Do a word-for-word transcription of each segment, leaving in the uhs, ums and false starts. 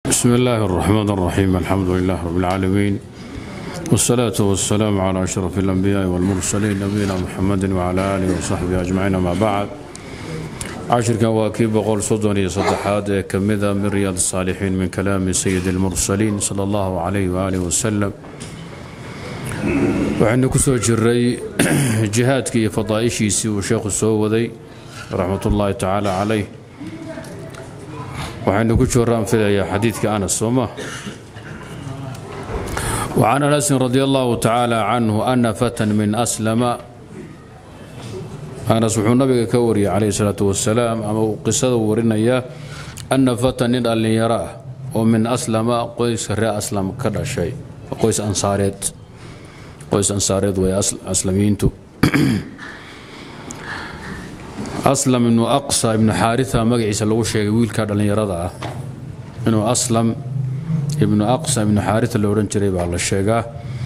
بسم الله الرحمن الرحيم. الحمد لله رب العالمين، والصلاة والسلام على أشرف الأنبياء والمرسلين نبينا محمد وعلى آله وصحبه أجمعين. ما بعد، عشر كواكب قول صدني صدحات كمذا من رياض الصالحين من كلام سيد المرسلين صلى الله عليه وآله وسلم. وعند كسو جري جهادك فضائشيسي وشيخ السوودي رحمة الله تعالى عليه، وعند كسو رام في حديثك أنس وما وعن أنس رضي الله تعالى عنه أن فتى من أسلم. أنس وحو النبي كوري عليه الصلاة والسلام أما قصة ورنا أن فتى اللي يراه ومن أسلم قيس الرأى أسلم كذا شيء، قيس أنصاريت قيس أنصاريت وأسلمينتو أسلم إنه أقصى ابن حارثة مقعيس اللي هو شيء ويل كذا اللي يراه إنه أسلم ابن أقصى ابن حارثة اللي ورنجري على الشيقة.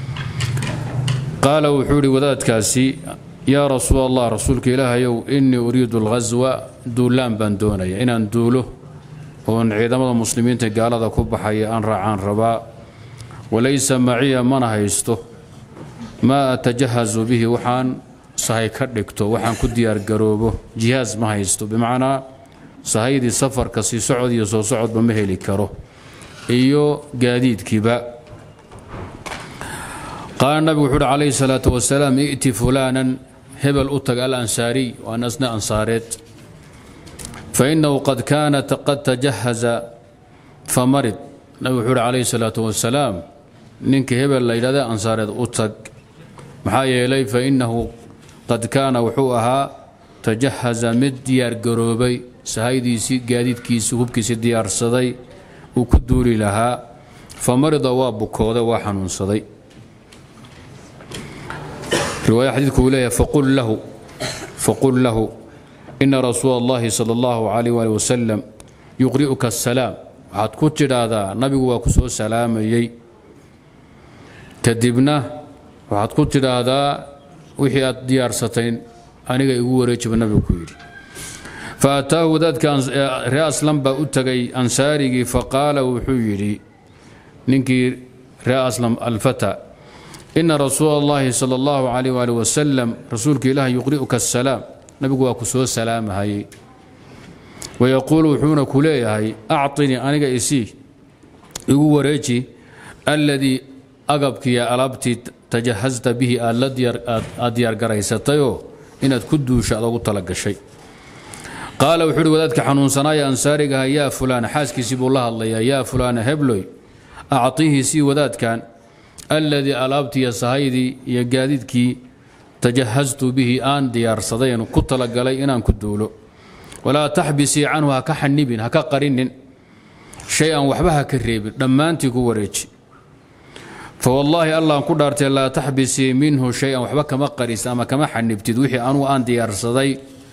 قال وحوري وذات كاسي يا رسول الله رسولك إله يو إني أريد الغزو دولان بندوني إن أندوله وأن عيدما المسلمين تقال هذا كب حي أن رعان ربا وليس معي من هيسته ما أتجهز به وحان صحي كردكتو وحان كديار قروبه جهاز ما هيسته، بمعنى صحيدي سفر كسي سعودي يسو سعود بمهلي كرو إيو قاديد كبا. قال النبي وحده عليه الصلاة والسلام ائتي فلانا هبل أتق الأنصاري وأنسنا أنصاريت فإنه قد كانت قد تجهز فمرض. النبي وحده عليه الصلاة والسلام ننك هبل ليلة أنصاريت أتق محايا إلي فإنه قد كان وحوها تجهز مد ديار قروبي سهيدي سي قاديد كيس وهبكي ديار صدي وكدوري لها فمرض وابكوذا وحنون صدي. رواية حديث كولية فقل له فقل له إن رسول الله صلى الله عليه وآله وسلم يقرئك السلام. عاد كتر هذا نبي وكسو سلام يي كدبنا وعاد كتر هذا وحيات ديار ستين أنا يقول ريتش بالنبي كويري. فأتاه ذات كان رأس لمبا أتقي أنصاري فقال وحيري ننكي رأس لم الفتى إن رسول الله صلى الله عليه وآله وسلم رسولك إله يقرئك السلام. نبي كسو السلام هاي ويقول وحون كلي هاي أعطني أنا إسي يقول ريتي الذي أقبك يا ألبتي تجهزت به الذي أديار قريستيو إن تكدو شاء الله طلق شيء. قال وحوري وذاتك حنون صنايا أنصارقها يا فلان حاسك سيب الله الله يا فلان هبلوي أعطيه سي وذات كان الذي ألابت يا سهيدي يا قاددك تجهزت به آن ديار صدين كنت لقلي إنان كدولو ولا تحبسي عنه هكا حنبين هكا قرين شيئا وحبها كريب لما أنت كوريتش فوالله الله قدرت لا تحبسي منه شيئا وحبك ما قريس أما كما حنبت دوحي أنو آن ديار صدي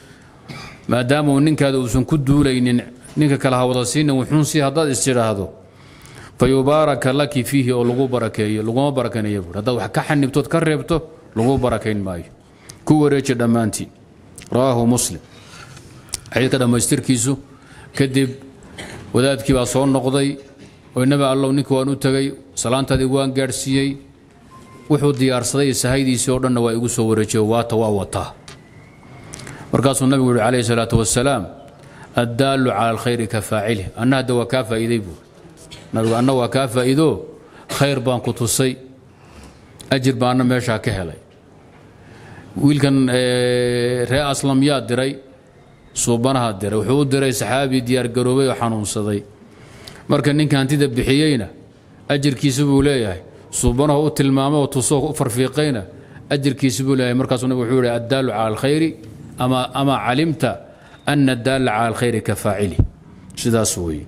ما داموا نينك هذا وسن كدولين نينك كلا وضسين وحنسي هذا استراهدو فيبارك لك فيه او لغو بركه لغو بركه يبر هذا وح كحنبتو تكربتو لغو بركين ماي كوريج دمانتي. رواه مسلم. حديث كذا ماجستيركيسو كدب wadaadkii baa soo noqday oo inaba allow ninka waan u tagay salaantadii waan gaarsiiyay wuxuu diyaarsaday sahaydiisii oo dhan waa igu soo wareejiyay waata waa wata. markaasuu nabigu yiri calayhi salaatu wassalaam addaalu cala alkhayri ka faacilih anna hada waa kaa faa'iiday buu nabigu anna waa kaa faa'iido khayr baan ku tusay ajir baana meesha ka helay. wiilkan ree aslam yaa diray suubanaha diray wuxuu diray saxaabi diyaar garoobay oo xanuunsaday marka ninka hantida bixiyayna ajirkiisu buu leeyahay suubanaha u tilmaamay oo tusoo u farfiiqayna ajirkiisu buu leeyahay. markaasuu nabigu wuxuu yiri addaalu cala alkhayri أما أما علمت أن الدال على الخير كفاعله سداسوي.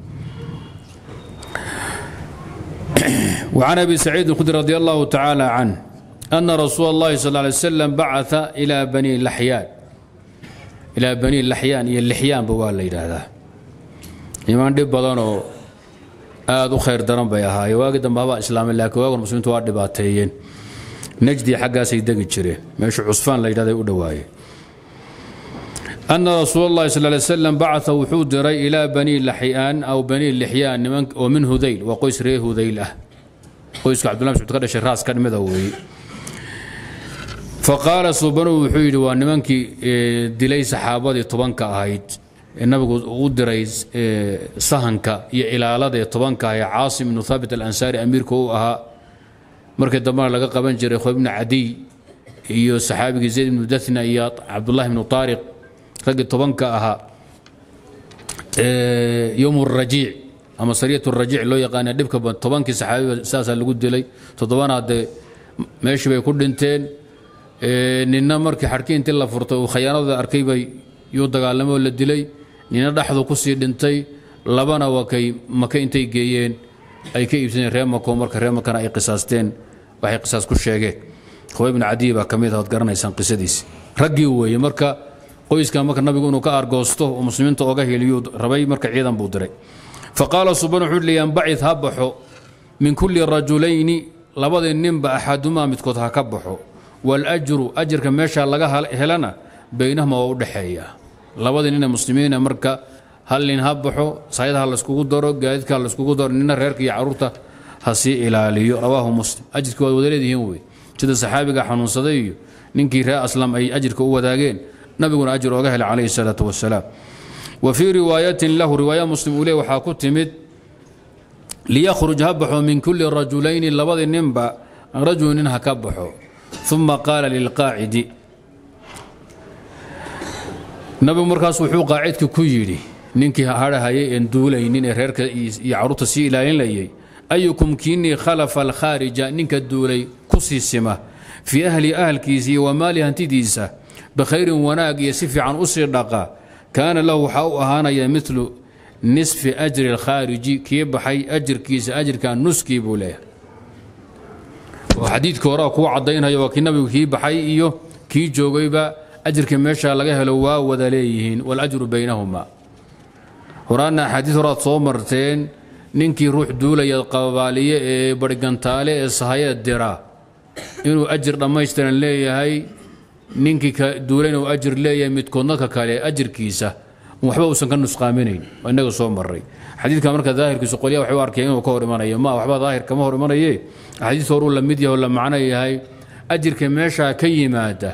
وعن أبي سعيد الخدري رضي الله تعالى عنه أن رسول الله صلى الله عليه وسلم بعث إلى بني اللحيان إلى بني اللحيان هي اللحيان بوالي هذا إيمان دب بدنو هذا خير درم بيها يواجد بابا إسلام الله كواجد المسلمين توارد باتيين نجدي حقا سيدنا الشريف مش عصفان لا يدعي ودواي. أن رسول الله صلى الله عليه وسلم بعث وحود ري إلى بني لحيان أو بني لحيان ومن هذيل وقيس ري هذيل أه قيس عبد الله بن شراس كان مذوي فقال صبنو وحيد وأن دلي صحابة طبنك أهيد النبي ودري صهنك إلى على طبنك يا عاصم بن ثابت الأنصاري أمير كوها مركز دمار لقى قبن جري خوي بن عدي iyo saxaabiga Zayd ibn Dathna iyo Abdullah ibn Tariq rag tobanka aha ee yawm ar-raji' ama sariyatu ar-raji' loo yaqaan dibka tobankii saxaabiga saasa lagu dilay todobanaad meeshii bay ku dhinteen ee ninna markii xarkii intii la furtay oo khiyaanada arkay bay iyo dagaalamo la dilay ninna dhaxdu ku sii dhintay labana wakay maka intay geeyeen ay ka iibsadeen reemako marka reemakana ay qisaasteen waxay qisaas ku sheegeen خوي بن عدي با كميد هاد غرانيسان قصديس رغي ويه marka qoyska marka nabigu inuu ka argoosto oo muslimiinta oga heliyo rabay marka ciidan buu diray faqala subhanahu li yanba'ith habahu min kulli rajulayn labada ninba ahaduma midkood ha ka baxo wal ajru ajrka meesha laga helana baynahuma oo u dhaxeeya labada nin muslimiina marka hal nin habaxo sayidha la iskugu daro gaadidka la iskugu daro nina reerka iyo carruurta hasi ilaaliyo rawahu muslim ajrka wada wadareedihiin way sida saxaabiga xanuunsaday iyo ninkii raa aslam ay ajirka u wadaageen nabiguna ajir ooga helay calayhi salaatu wasalaam wa fi riwaayatin lahu riwaaya muslim ulay waxa ku timid liyakhruj habahu min kulli rajulayn labadi ninba rajulun hakabahu thumma qala lil qa'idi nabigu markaas wuxuu qaacidka ku yiri ninkii haarahayay in duulaynin ee reerka iyo carruurta si ilaalinayay أيكم كيني خلف الخارج نك الدولي كسيسمة في أهل أهل كيسي ومالها انتديسة بخير وناق يسفي عن أسر دقا كان له حاو أهانا مثل نصف أجر الخارجي كيب حي أجر كيس أجر كان نسكي بوليه وحديث كورا كو عضينها يوكي نبي كيب حي إيو كي جوغيبا أجر كميشا لغيها لوا وذليهن والأجر بينهما ورانا حديث رات صومرتين ninkii ruux duulaya qabaaliye ee bargantaale ee sahayad dira inuu ajir dhameystiran leeyahay ninkii ka duulayna uu ajir leeyahay midkoodna ka kale ajirkiisa waxba uusan ka nusqaaminayn inaga soo maray xadiidka marka daahirkiisu qoliya waxa uu arkay inuu ka hor imanayo ma waxba daahir kama hor imanayo xadiis horu la mid yahay la macna yahay ajirka meesha ka yimaada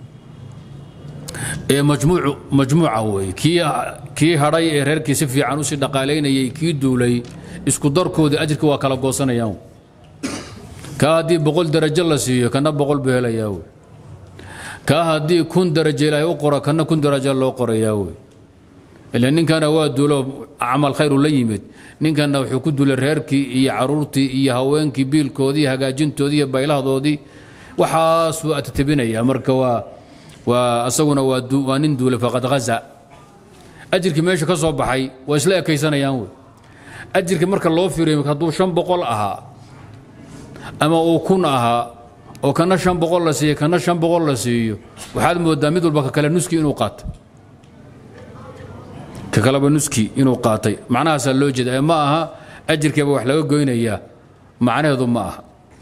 ee majmuuc majmuuca way kii kii haray ee reerkiisa fiican u si dhaqaaleynayay kii duulay isku darkooda ajirka waa kala goosanayaan ka hadii boqol darajo la siiyo kana boqol beelayaa way ka hadii kun darajo ilaahay u qoro kana kun darajo loo qorayaa way ilaa ninkana waa duulo amal khayr la yimid ninkana wuxuu ku duulay reerkii iyo caruurtii iyo haweenkii biilkoodii hagaajintoodii iyo baylahdoodii waxaas uu atabinaya marka waa وأسونا وانين دول فقد غزا أجرك ماشي كسب بحي وإسلاء كيسان يانوي أجرك مرك الله في ريمك هدو شن بقول أها أما أكون أها وكان شن بقول لسيه كان شن بقول لسيه وحد مدامي دول بك كلا نسكي إنه قات ككلا بنسكي إنه قاتي معناها سلوجد أما أها أجرك أبو حلاوي قوين إياه معناها ذو معها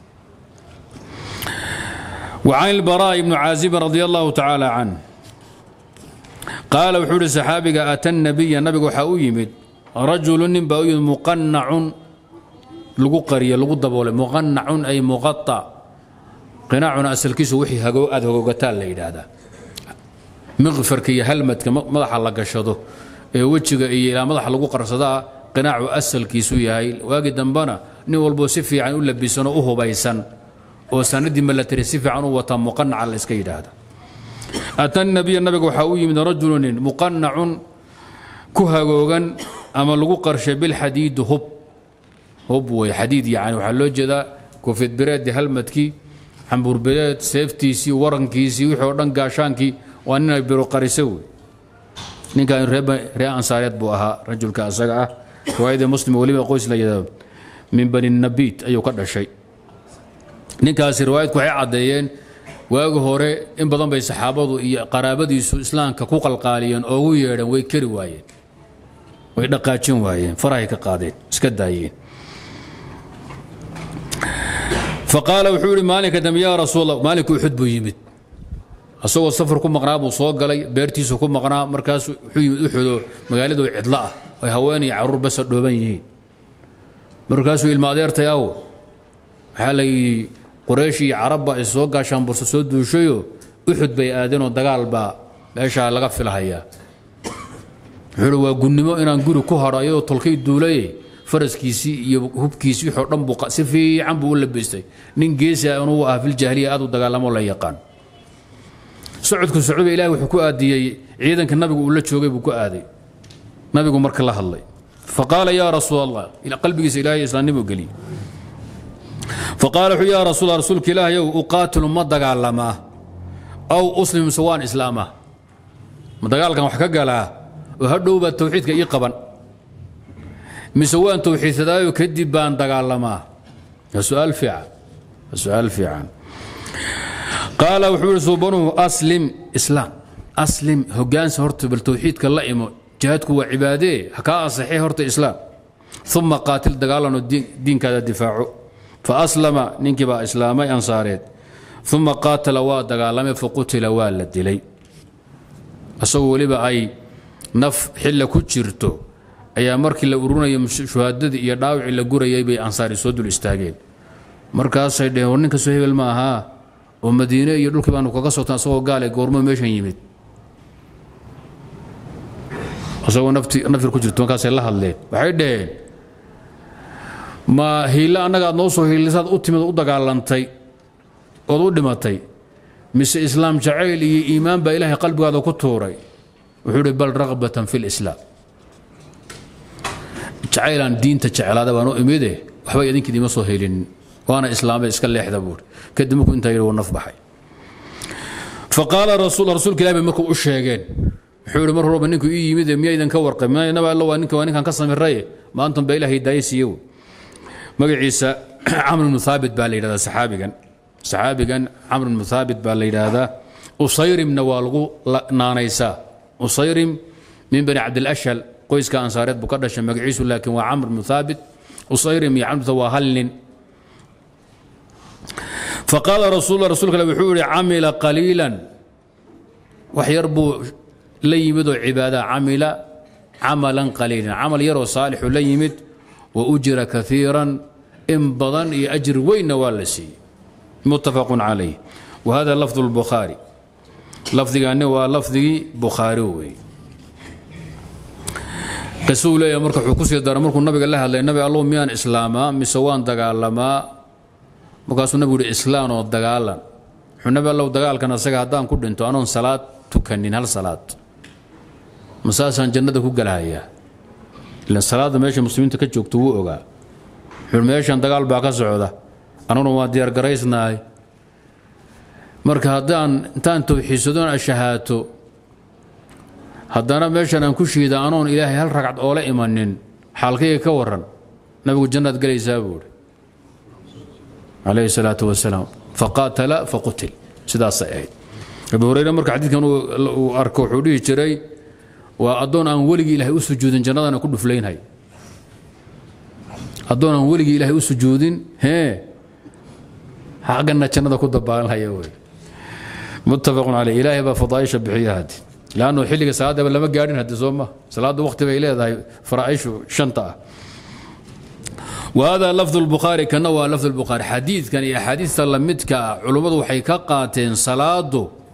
وعن البراء بن عازب رضي الله تعالى عنه قال وحول السحابي أتى النبي النبي حاويمد رجل باوي مقنع لغو قرية لغو دبولة مقنع أي مغطى قناع أسل كيس وحي هقو أدهو قتال ليد هذا مغفر كي هلمت مضح الله قشده وجهك إلى مضح لغو قرصدا قناع أسل كيسو ياي واجد دنبنا نول بوسفي عن ولا بيسنو أهو بيسن وسندي ملتري سيف عنه وتم مقنع على الاسكيد هذا أتى النبي النبي وحاوي من رجل مقنع كهجوجا أما لقو قرش بالحديد هب هب وحديد يعني وحلوج ذا كوفيد براد هلمتكي حنبور بلاد سيفتي سي ورنكيسي وحورن قاشانكي وأننا بيرو قريسوي نين كان ربا ريا أنصاريات بوها رجل كأسقعة وهذا مسلم ولي قوس لا من بني النبيت أيو كذا شيء ninkaas riwaayadku waxay cadeeyeen waagu hore in badan bay saxaabadu iyo qaraabadiisu islaamka ku qalqaaliyeen oo ugu yeedhan way kari waayeen way dhaqaajin waayeen farahay ka qaadeen iska daayeen faqala wuxuu maalika dam ya rasuul allah maaliku uxud buu yimid asagoo safar ku maqnaa buu soo galay beertiisu ku maqnaa markaas wuxuu yimid uxudo magaaladu cidla ah ay haweenay caruur bas dhooban yihiin markaasuu ilma adeertay aw waxa la quraysh iyo carabba ay soo gaashaan burso soo duushayo uxud bay aadeen oo dagaal baa meesha laga filahayaa wuxuu waa gunnimo inaan guri ku haro ayadoo tolkay duulay faraskiisii iyo hubkiisii wuxuu dhan buu si fiican buu u labeystay nin geesi ah inuu ah fil jaahiliya aad u dagaalamo la yaqaan socodku socodka ilaahay wuxuu ku aadiyay ciidanka nabigu uu la joogay buu ku aaday nabigu marka la hadlay faqala ya rasuul allah ila qalbigiisa ilaahay islaamnimo gali faqala ya rasuul rasuulka ilaahay uqaatilu ma dagaalama aw uslimu sawaan islaama ma dagaalkan wax ka galaa oo hadhowba tawxiidka ii qaban mise waan tawxiidsadaayo kadib baan dagaalamaa su'aal fiican su'aal fiican qaala wuxuu suubanuhu aslim islaam aslim hogaansa horta bil tawxiidka la imo jihaadku waa cibaadee ka asaxay horta islaam thumma qaatil dagaalano diinkaada difaaco fa aslama ninkiba islaamay ansaareed thumma qaatala waa dagaalamay fa qutila waa la dilay asagoo waliba ay naf xilla ku jirto ayaa markii la ururinayo shuhaadadii iyo dhaawicii la gurayay bay ansaari soo dul istaageen markaasay dheheen ninka soo hebel ma aha oo madiina iyo dhulkii baanu kaga soo taan asagoo gaale goormo meeshan yimid asagoo nafti nafir ku jirto markaasay la hadleen waxay dheheen ma hiila annaga aad noo soo hiilisaad u timid u dagaalantay ood u dhimatay mise islaam jacayl iyo iimaan baa ilaahay qalbigaada ku tuuray wuxuu yidhi bal raqbatan fi lislaam jacaylaan diinta jeclaada baan u imide waxba idinka idima soo helin وانا اسلامي اسك ليخدا بور كدمكو انت يرو نف بخاي فقال رسول رسول كلامي مركو u sheegeen wuxuu mar rooba ninku ii yimid miyaydan ka warqay ma inaba alla waa ninka waa ninkan ka samiray ma antum ba ilaahay daayisiyo magaciisa amr ibn thabit baa la yiraahdaa saxaabigan saxaabigan amr ibn thabit baa la yiraahdaa usayrim nawalqu naanaysa usayrim min bani abd al-ashhal qoyska ansaareed buu ka dhashay magaciisu laakiin waa amr ibn thabit usayrim iyo amr tawahalin فقال رسول الله رسولك لو عمل قليلا وحيربو ليمد عباده عمل عملا قليلا عمل يرو صالح ليمد واجر كثيرا ان بضن اجر وين والسي متفق عليه وهذا لفظ البخاري لفظ انه لفظ بخاري رسول الله مركو حكوسي دار مركو النبي قال لها النبي الله ميان اسلاما مسوان دغالما markaasuu nabigu yidhi islaan oo dagaalan xunaba allow dagaalkan asaga haddaan ku dhinto anoon salaad tukanin hal salaad masaasaan jannada ku galahayaa ilan salaadda meesha muslimiinta ka joogto wuu ogaa wuxuu meeshan dagaal baa ka socda anuna waa diyaar garaysnahay marka haddaan intaan tawxiidsadoon ashahaato haddana meeshan aan ku shiida anoon ilaahay hal ragcad oola imanin xaalkayga ka waran nabigu jannaad galaysaa buu yidhi عليه الصلاة والسلام فقاتل فقتل سدا سعيد أبو هريرة مرك حديث كانوا أركو حديث جري وأظن أن ولي إلهي أسجود جنة أنا كل فلين هاي أظن أن ولي إلهي أسجود هي حقنا جنة كل ضبان هاي متفق عليه إلهي بفضايش بحيات لأنه حلق سعادة ولا ما قاعدين هدي زومة صلاة وقت بإليه هاي فرائش شنطة وهذا لفظ البخاري كان هو لفظ البخاري حديث كان احاديث سلمتك علماء وحي كقاتين صلاه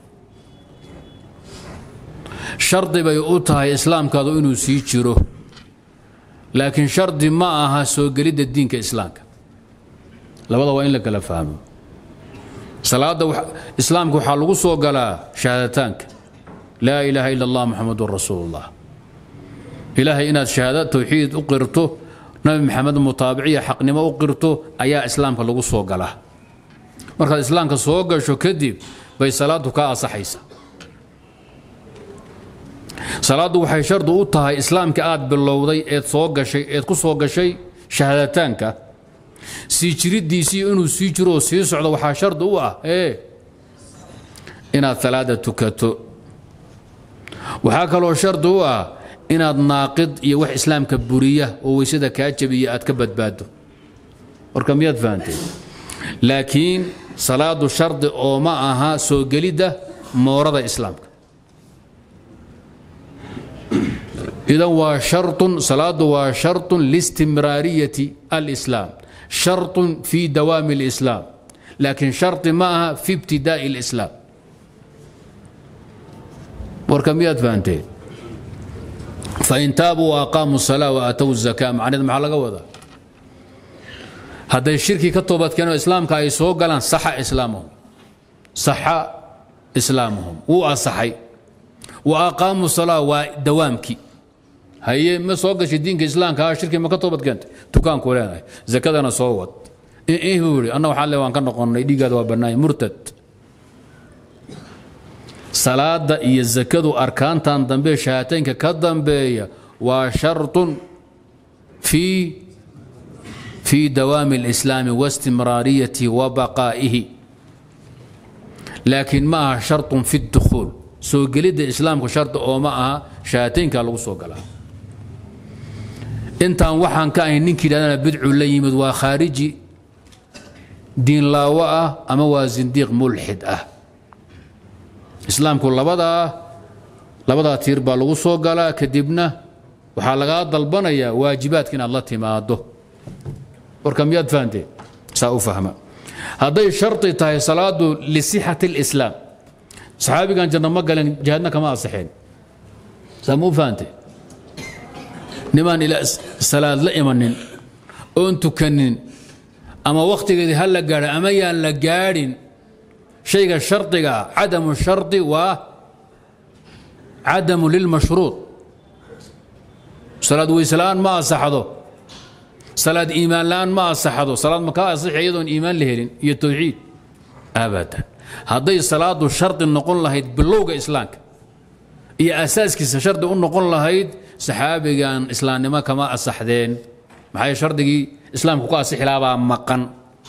شرط بيوتها اسلام كادو انه سي جيرو لكن شرط ما اها سو غليد الدين كاسلامك لبدا وين لك لا فهمه صلاه وح... اسلامك waxa lagu soo galaa shahaadatanka la ilaha illa allah muhammadur rasulullah ilahi inaad shahaada tawxiid u qirto nabi maxamed mutaabiciya xaqnimo u qirto ayaa islaamka lagu soo galaa marka islaamka soo gasho kadib bay salaadu ka asaxaysa salaadu waxay shard u tahay islaamka aad bilowday ee soo gashay ee ku soo gashay shahaadatanka si jiridiisi inuu si jiro si socdo waxa shard u ah ee inaad salaada tukato waxa kale oo shard u ah inaad naaqid iyo wax islaamka buriya oo weysada ka jabiya aad ka badbaado warka miyaad fahanteen laakiin salaadu shard oo ma aha soo galida مورد إسلام إذا وشرط صلاة وشرط لاستمرارية الإسلام شرط في دوام الإسلام لكن شرط معها في ابتداء الإسلام وركميات فانتين فإن تابوا وأقاموا الصلاة وآتوا الزكاة معناه مع لغوذا هذا الشرك كتبت كانوا إسلام كاي سو قالان صح إسلامهم صح إسلامهم وأصحي وأقاموا الصلاة ودوامك هي ما سوقش الدين كإسلام كا شرك ما كتبت كانت تكان كولانا زكاة أنا صوت إيه إيه بقولي أنا وحالي وان كان نقول يدي قاد وبناي مرتد صلاة إيه الزكاة أركان تان دنبي شهاتين كدنبي وشرط في في دوام الإسلام واستمراريته وبقائه لكن معها شرط في الدخول سو قليد الإسلام شرط أو معها شهاتين كالو سو قلا انت وحان كاين نينكي لنا بدعو اللي يمد وخارجي دين لا وأه أما وزنديق ملحد أه إسلام كل لبدا لبدا تيربا لو سو قلا كدبنا وحالغا ضلبنيا واجبات كنا الله تماده وركم يد فانتي سأفهم هذا شرط تاي صلاة لصحة الإسلام صحابي كان جنة مقال جهادنا كما أصحين سمو فانتي نمان إلى صلاة لا إيمانين أنتو كنين أما وقت قد هلا قال أما يلا قارين شيء الشرط عدم الشرط و عدم للمشروط صلاة وإسلام ما أصحده صلاة إيمان لان ما أصحده صلاة مكا أصح أيضا إيمان لهلين هي التوحيد أبدا هذه الصلاة الشرط نقول لها بلوغ إسلامك هي أساس كيس شرط نقول لها صحابي كان إسلام ما كما أصحدين معي شرطي إسلام كوكا أصح لا مقن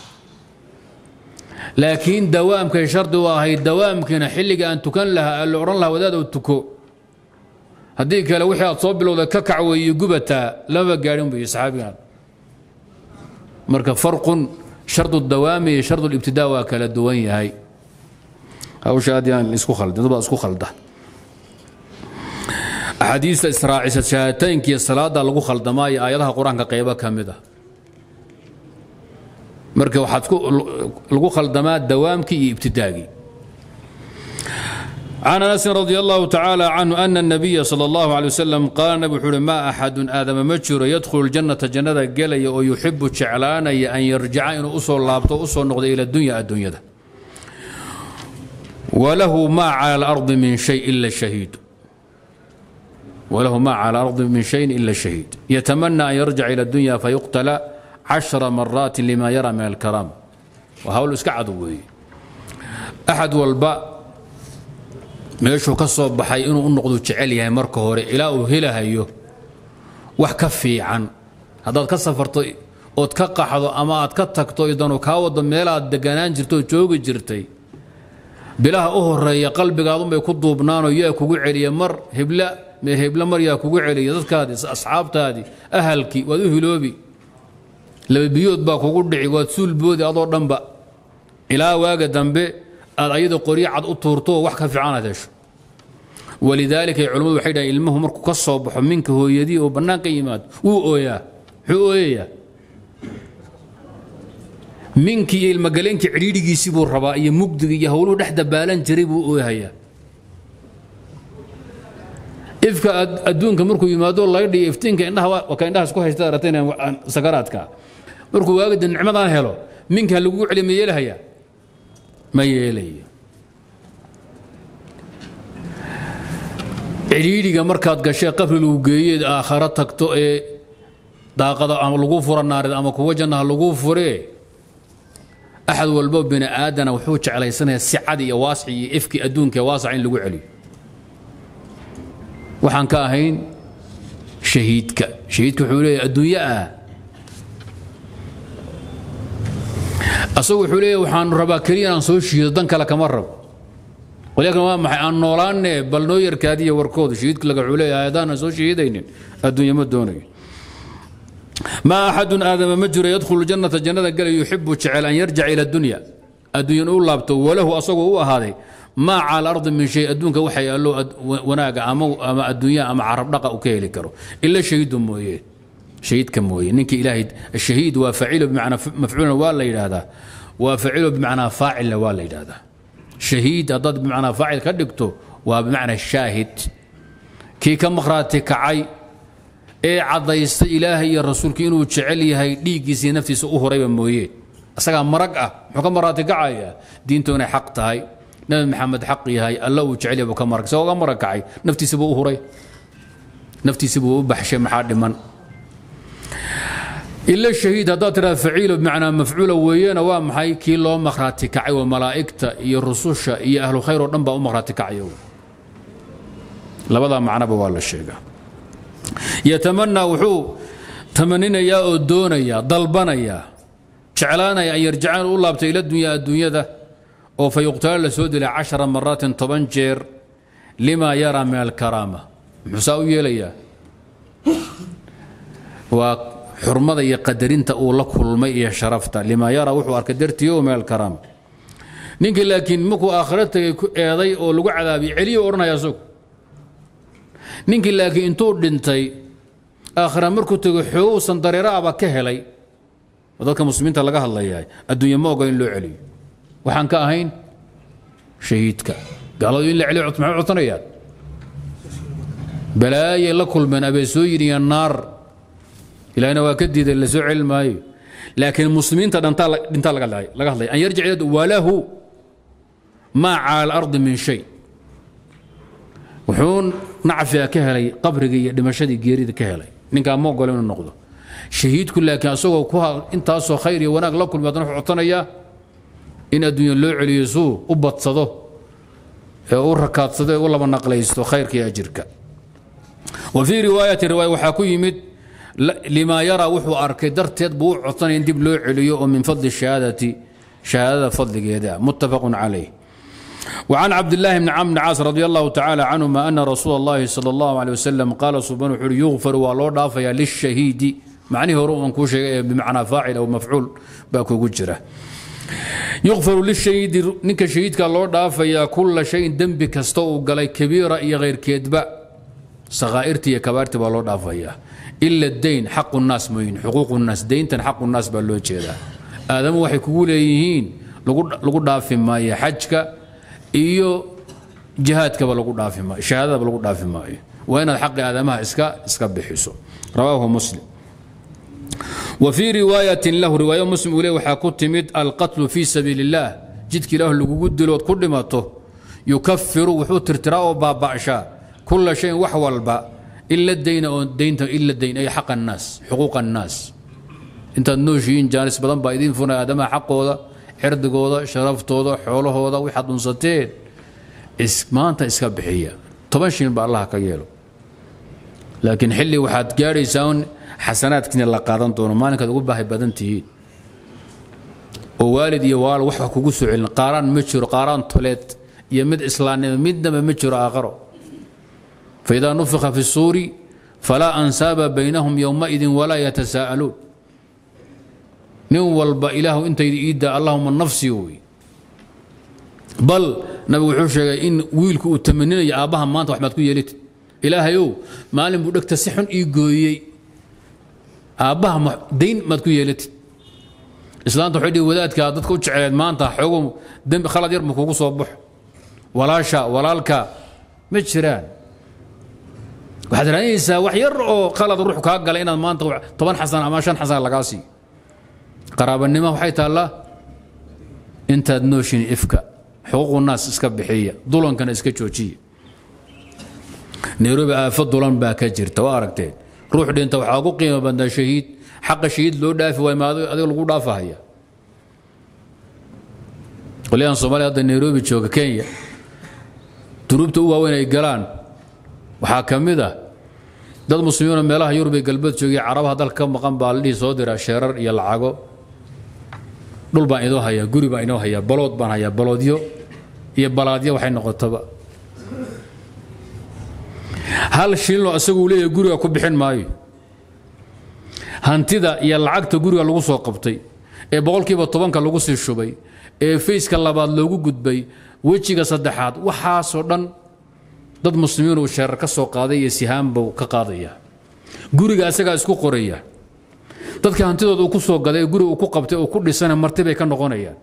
لكن دوام كي شرط وهي دوام كنا حلق أن تكن لها اللي أوران لها وداد وتكو هذيك لو وحي تصوب لو ككع ويجبتها لما قاعدين بي صحابي كان مركب فرق شرط الدوام شرط الابتداء وكل الدوانية هاي أو شاد يعني اسكو خلد تبغى اسكو خلده أحاديث إسراء شهادتين كي الصلاة لغو خلد ما آياتها قرآن كقيبة كامدة مركب وحدكو لغو خلد ما الدوام كي ابتدائي عن أنس رضي الله تعالى عنه أن النبي صلى الله عليه وسلم قال نبي ما أحد آدم مجر يدخل الجنة جنة قلي ويحب شعلان أن يرجع إنه أصل لابطه أصل نقضي إلى الدنيا الدنيا ده وله ما على الأرض من شيء إلا الشهيد وله ما على الأرض من شيء إلا الشهيد يتمنى أن يرجع إلى الدنيا فيقتل عشر مرات لما يرى من الكرامة وهؤلاء اسكعدوا أحد والباء meeshuu ka soo baxay inuu u noqdo jecel yahay marka hore ilaa uu helahayo wax ka fiican haddaad ka safarto ood ka qaxdo ama aad ka tagto idanu kaa wado meel aad deganaan jirto oo joogi jirtay bilaha u horeeya qalbigaadu bay ku duubnaanoo yaa kugu celiya mar hebla meer hebla mar yaa kugu celiya dadkaadii asxaabtaadii ahalkii waad u hiloobi laba biyood baa kugu dhici waad suulboodi adoo dhanba ilaa waaga dambe aad ayada qoriicad u tuurto wax ka fiican aad hesho ولذلك علماء waxay dhahay ilmuhu markuu ka soo baxo minka hooyadii oo banaanka yimaad uu ooyaa wuxuu ooyaa minki ilma galeenki ciriirigiisii buu rabaa iyo mugdiga iyo hawluhu dhex dabaalan jiray buu ooyayaa ifka adduunka markuu yimaado laga iftiinka indhaha waa ka indhaha isku haysta rateen sagaraadka markuu waagida nicmadan helo minka lagu celimeeyay ما يلي عريريغا markaad gashay qafri lagu geeyay aakhara tagto ee daaqada ama lagu furo naar ama kuwa jannaha lagu furee ahad walba bini aadana wuxuu jeclaysanaya sicad iyo waasci iyo ifki adduunka waasci in lagu celiyo waxaan ka ahayn shahiidka shahiidku wuxuu leeyahay adduunyaa أصو حليه وحان ربا كريان سو شيء دن كلا كما رب ولكن ما محي أن نولان بل نوير كادية وركود شيء كلا حليه هذا سو شيء دين الدنيا ما دوني ما أحد آدم مجرى يدخل الجنة الجنة قال يحب شعل أن يرجع إلى الدنيا الدنيا نقول لابتو وله أصو هو هذا ما على الأرض من شيء أدونك وحي قال له وناقة أما أما الدنيا أما عرب دقة وكيل كرو إلا شهيد مويه شهيد كمويه نك إلهي الشهيد وفعيله بمعنى مفعول ولا هذا وفعيله بمعنى فاعل ولا هذا شهيد أضد بمعنى فاعل كدكتو وبمعنى الشاهد كي كم مخراتك عي إيه عضيست إلهي الرسول كينو تشعلي هاي ديجي نفسي سوء ريبا مويه أسقى مرقة حكم مراتك عاية دينتوني حق تاي نبي محمد حقي هاي الله وتشعلي أبو كمرك سوى مرقة عاي نفتي سبوه هري نفتي سبوه بحشة محاد من إلا الشهيد هذا ترى فعيله بمعنى مفعول ويانا وام حي كيلو مخراتك عي وملائكته يا الرسول يا أهل خير ونبأ مخراتك عيو لبضع معنا بوال الشيء يتمنى وحو تمنينا يا ودونا يا ضلبنا يا شعلانا يا يرجعان والله بتيل الدنيا الدنيا ده أو فيقتل لسود لعشر مرات طبنجر لما يرى من الكرامة مساوية ليا وحرمة يقدرين تقول لك المية شرفته لما يرى وحو أركدرت يوم من الكرامة نيجي لكن مكو آخرته يضي أو لقى عذابي علي ورنا يسوق نيجي لكن انتو دنتي آخر مركو تقول صندريرا أبا كهلي وذلك مسلمين تلقى الله ياي الدنيا ما قاين له علي وحن كاهين شهيدك قالوا يلا علي عطمع عطنيات بلاي لكل من أبي سويري النار إلى أنا وكدد اللي زعل ماي لكن المسلمين تنطلق تنطلق الله لقى الله أن يرجع يد وله ما على الأرض من شيء وحون نعفيا كهلي قبرقي دمشدي جيريد كهلي نينكا مو قولون النقطه شهيد كل لكن اسوق كوها انت اسو خيري وناق لكل بدن عطنيا ان الدنيا لو عليسو وبدسدو او ركادسدو ولا ما نقليستو خيرك يا اجرك وفي روايه روايه وحاكو يمد لما يرى وحو اركي درتيد بو عطني دب لو عليو من فضل الشهاده شهاده فضل جيدا متفق عليه وعن عبد الله بن عمرو بن عاص رضي الله تعالى عنهما أن رسول الله صلى الله عليه وسلم قال سبحانه يغفر ولو ضافيا للشهيد معنيه هو كوشي بمعنى فاعل أو مفعول باكو جره يغفر للشهيد نك شهيد قال لو ضافيا كل شيء ذنب كستو قالي كبيرة إيه غير كذبة صغائرتي كبارتي ولو ضافيا إلا الدين حق الناس مين حقوق الناس دين حق الناس باللو كذا آدم وحي كوليين لو ضافي ما حجك iyo jihaadka ba lagu dhaafima shahaadada ba lagu dhaafima وين حق آدمها إسكا إسكا بحسو رواه مسلم. وفي رواية له رواية مسلم وليه وحاكوت مد القتل في سبيل الله جدك له اللي قد له كل ما تو يكفر وحوت ارتراء بابعشا كل شيء وحول با إلا الدين أو الدين إلا الدين أي حق الناس حقوق الناس. أنت النوشين جالس بدن بايدين فينا آدمها حقه هذا عرضه هذا شرفته هذا حوله هذا وحد نصتين إس ما أنت إسكا بحية طبعا شين بقى الله كيلو لكن حلي واحد جاري يساون حسنات كنا الله قادن دون ما نكذب به بدن تهيد ووالد يوال وحك كوسو علن قاران مشر قاران طلت يمد إسلام مد ما مشر آخره فإذا نفخ في الصور فلا أنساب بينهم يومئذ ولا يتساءلون نول بإله أنت يدا اللهم النفس يوي بل نبي وحوش إن ويلك وتمنين يا أباها ما أنت وحمد كوي يلت إلهيو مالين بدك تسحن إيجوي أباها دين ما تكوي يلت إسلام تحدي وذات كادت كوتش على ما أنت حكم دم خلاص يرمك وقص صبح ولا شاء ولا لك مجران واحد رئيس وحير خلط الروح كاق قال إن ما أنت طبعا حسن ما شان حسن لقاسي قرابة النما وحيت الله أنت نوشين إفكا حقوق الناس اسكب بحية ظلم كان اسكتشوشي نيروبي آفت ظلم باكجر تواركتين روح دي انت وحقوق قيمة بند شهيد حق الشهيد لو دافي وما هذا لو دافع هي وليان صومالي هذا نيروبي تشوك كينيا تروبته هو وين يقران وحاكم ذا dad muslimiin meelaha Yurub ee galbeed joogay Carab hadal ka maqan baa la soodira sheerar iyo lacago dhul baan idoo haya guri baan inoo haya balood baan haya baloodyo iyo balaadyo waxay noqotaba hal shil oo asagu leeyahay guriga ku bixin maayo hantida iyo lacagta guriga lagu soo qabtay ee boqolkiiba toban ka lagu sii shubay ee fayska labaad loogu gudbay wejiga saddexaad waxaasoo dhan dad muslimiin uu sheerar ka soo qaaday iyo sihaam buu ka qaadaya guriga asagaa isku qoraya dadka hantidooda uu ku soo gaday guriga uu ku qabtay oo ku dhisana martibay ka noqonayaan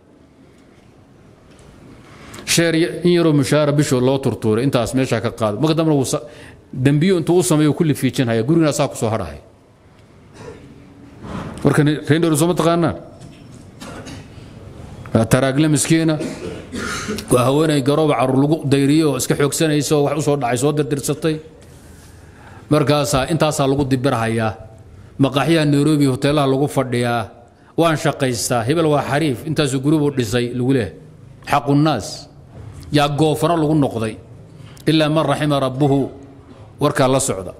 sheer in yaroo mushaara bisho loo turtuuray intaas meesha ka qaado marka dambe uu dambiyo intuu u sameeyo kulli fiijinaya guriga asaa ku soo harahay warkan reendor soo mataqaana taraagle miskiina waa haweenay garooba carur lagu dayriyo iska xoogsanayso wax u soo dhacay soo dirdirsatay markaas intaasaa lagu dibirahayaa maqaaxiyaha Nairobi hoteelaha lagu fadhiyaa waan shaqaystaa hebel waa xariif intaas guriga u dhisay lagu leeyahay xaqun naas yaa goofana lagu noqday ilaa man raxima rabbuhu warka la socda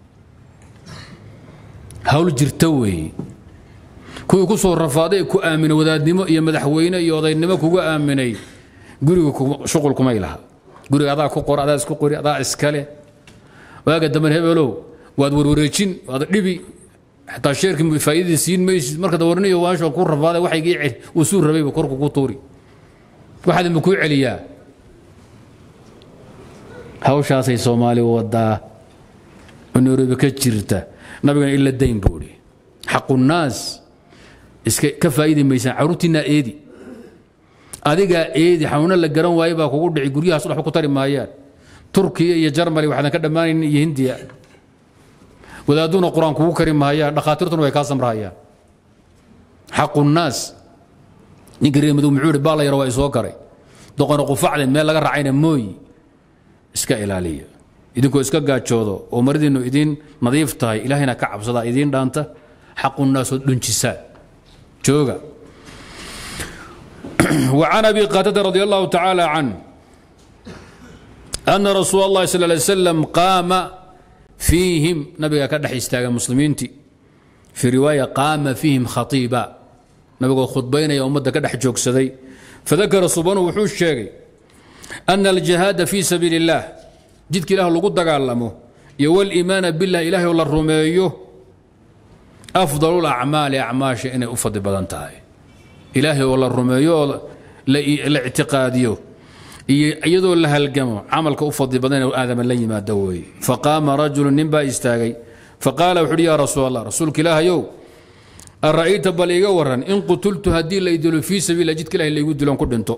hawl jirta weey kuwii ku soo rafaaday ku aaminay wadaadnimo iyo madaxweyne iyo odaynimo kugu aaminay guriga shuqul kuma ilaha guriga adaa ku qor adaa isku qori adaa iskale waaga dambe hebelow waad warwareejin waad dhibi hatta sheerkii faa'iidada siin maysid marka dawarniyo waasho ku rafaaday waxay ii cil uu soo rabay korku ku tuuri waxaad ma ku celiyaa hawshaasay Soomaali wadaa Nairobi ka jirta nabiga illa dayn boori xaqun naas iska ka faa'iideeysan caruurtina eedi adiga eedi xawna la garan waayay baa kugu dhici guriyahaas wax ku tari maayaan Turkiya iyo Jarmali waxaan ka dhamaanayn iyo Hindiya wadaaduna quraan kugu kari maayaan dhaqaatiirtuna way ka samraayaan xaqun naas nigeeriyadu muxuu baa la yar way soo karay doqon qufacday meel laga raacayna mooy iska ilaaliya idinku iska gaajoodo oo maridinu idin nadiif tahay ilaahina ka cabsada idin dhaanta xaqun naas dhunjisa jooga وعن ابي قتاده رضي الله تعالى عنه ان رسول الله صلى الله عليه وسلم قام فيهم نبي كدح يستاغ مسلمينتي في روايه قام فيهم خطيبا نبي خطبين يا امه كدح جوجسدي فذكر سبحانه وحوش شيغي ان الجهاد في سبيل الله جدك الله لو دغالمو يو الايمان بالله اله ولا الرميو افضل الاعمال اعماش ان افضل بدنتاي إلهي والله الرميو الاعتقاديو يدو لها الجمع عملك أفضل بدن آدم اللي ما دوي فقام رجل نبا يستاغي فقال وحد يا رسول الله رسولك إله يو الرأيت بليغا ورن إن قتلت هدي اللي يدلو في سبيل أجدك إله اللي يقول لهم كدنتو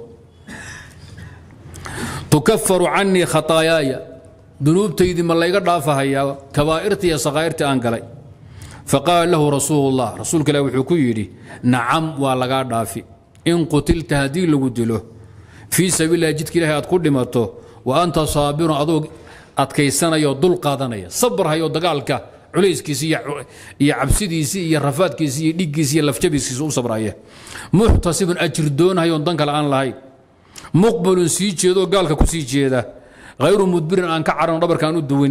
تكفر عني خطاياي ذنوب تيدي من الله يقرأ يا كبائرتي يا صغائرتي أنقلي فقال له رسول الله رسولك لا وحكيري نعم ولا دافي ان قتلت هدي لودله في سبيل الله جدك الله ادكو دمتو وانت صابر ادوق ادكيسنايو دول قادنايا صبر هيو دغالكا عليسكيسي يا عبسيديسي يا رفادكيسي ديغيسي لفجبيسي سو صبرايه محتسب اجر دون هيو دنك الان لهي مقبل سي جيدو غالكا كسي جيدا غير مدبر ان كعرن دبركان ودوين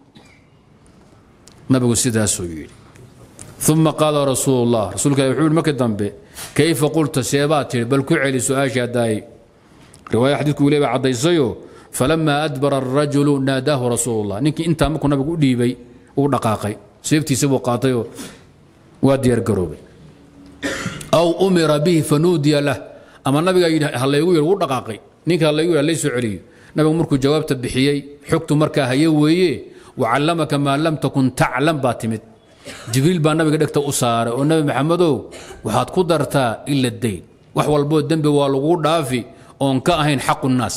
نبي سيداسو يري ثم قال رسول الله رسولك يقول مكة ذنبه كيف قلت سيبات بل كعلي سؤال داي رواية حديث يقول لي بعد يزيو فلما أدبر الرجل ناداه رسول الله نكي أنت ما كنا بقول لي بي ودقاقي سيفتي سبو قاطيو وادير قروبي أو أمر به فنودي له أما النبي هلا يقول ودقاقي نيك هلا يقول ليس علي نبي مركو جواب تبحيي حكت مركا هيوي وعلمك ما لم تكن تعلم باتمت جبريل بان نبي دغتا او ساره او نبي محمدو waxaad ku dartaa illa dayn wax walbo dambi waa lagu dhaafi oon ka ahayn xaq الناس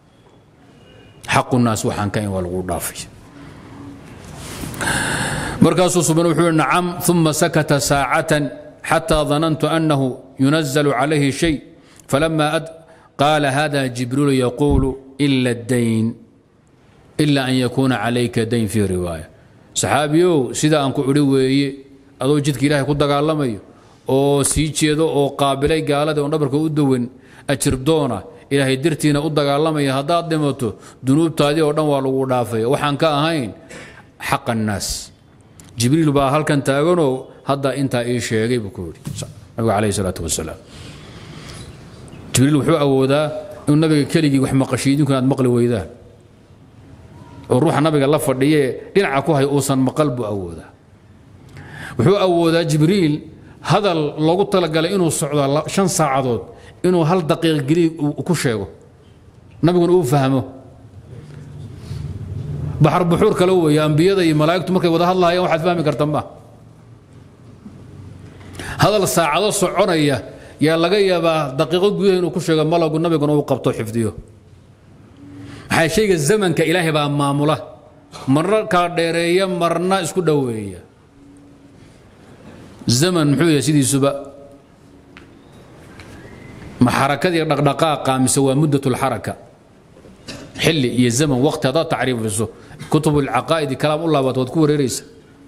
حق الناس waxaan ka ahayn waa lagu dhaafi markaas subhanahu wa ta'ala na'am thumma sakata sa'atan hatta dhanantu annahu yunazzalu alayhi shay falamma ad qala hadha jibril yaqulu illa ad-dayn illa an yakuna alayka dayn fi riwaya saxaabiyo sida aan ku uri weeye adoo jidka Ilaahay ku dagaalamayo oo sii jeedo oo qaabilay gaalada oo dhabarka u dawan ajir doona Ilaahay dirtiina u dagaalamaya hadaad dhimato dunuubtaadii oo dhan waa lagu dhaafay waxaan ka ahayn xaqan naas jibriil baa halkan taagano hadda inta ay sheegay buu ku yiri nabiga kaleey salaatu wasalaam jibriil wuxuu awoodaa in nabiga keligii wax maqashiidin ku aad maqli weydaan وروح النبي الله فديه دينعا كو هي اوسن مقلب اوودا وحو اوودا جبريل هذا لوغو تلغال انو سocdo shan saacadood inuu hal daqiiqo geli ku sheego nabiguna uu fahmo baxar buxuur kale weeye ambiyada iyo malaa'igtu markay wada hadlaayaan waxaad fahmi kartaa ma hadal saacado soconaya yaa laga yaabaa daqiiqo gudaheed inuu ku sheego malagu nabiguna uu qabto xifdiyo maxay sheega zamanka ilaahay baa maamula marna ka dheereeya marna isku dhaweeya zaman muxuu yahay sidiisuba ma xarakadii dhaqdhaqaaqa mise waa muddatul xaraka xilli iyo zaman waqti hadaad tacriifiso kutub alcaqaa'id kalaam u laabato waad ku wareeraysa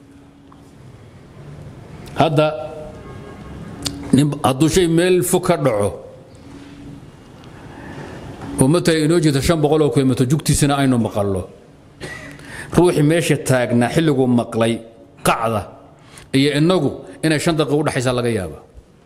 hadda hadduu shay meel fog ka dhaco oo matala inoo jeeda shan boqol oo kilomitr jugtiisana aynu maqallo ruuxii meesha taagnaa xilliguu maqlay qacda iyo inagu inay shan daqiiqo u dhaxaysa laga yaaba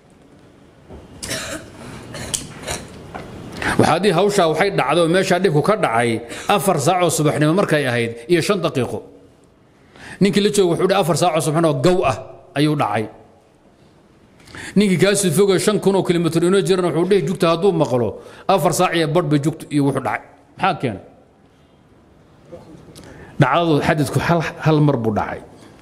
waxaadii hawshaa waxay dhacdo meeshaa dhibku ka dhacay afar saacoo subaxnimo markay ahayd iyo shan daqiiqo ninkii la jooga wuxuu afar saacoo subaxnimo gow ah ayuu dhacay ninkii kaasii foga shan kun oo kilomitr inoo jirana wuxuu dhihi jugta hadduu maqlo afar saac iyo badh bay jugta iyo wuxuu dhacay maxaa keenay dhacdadu xadidku hal mar buu dhacay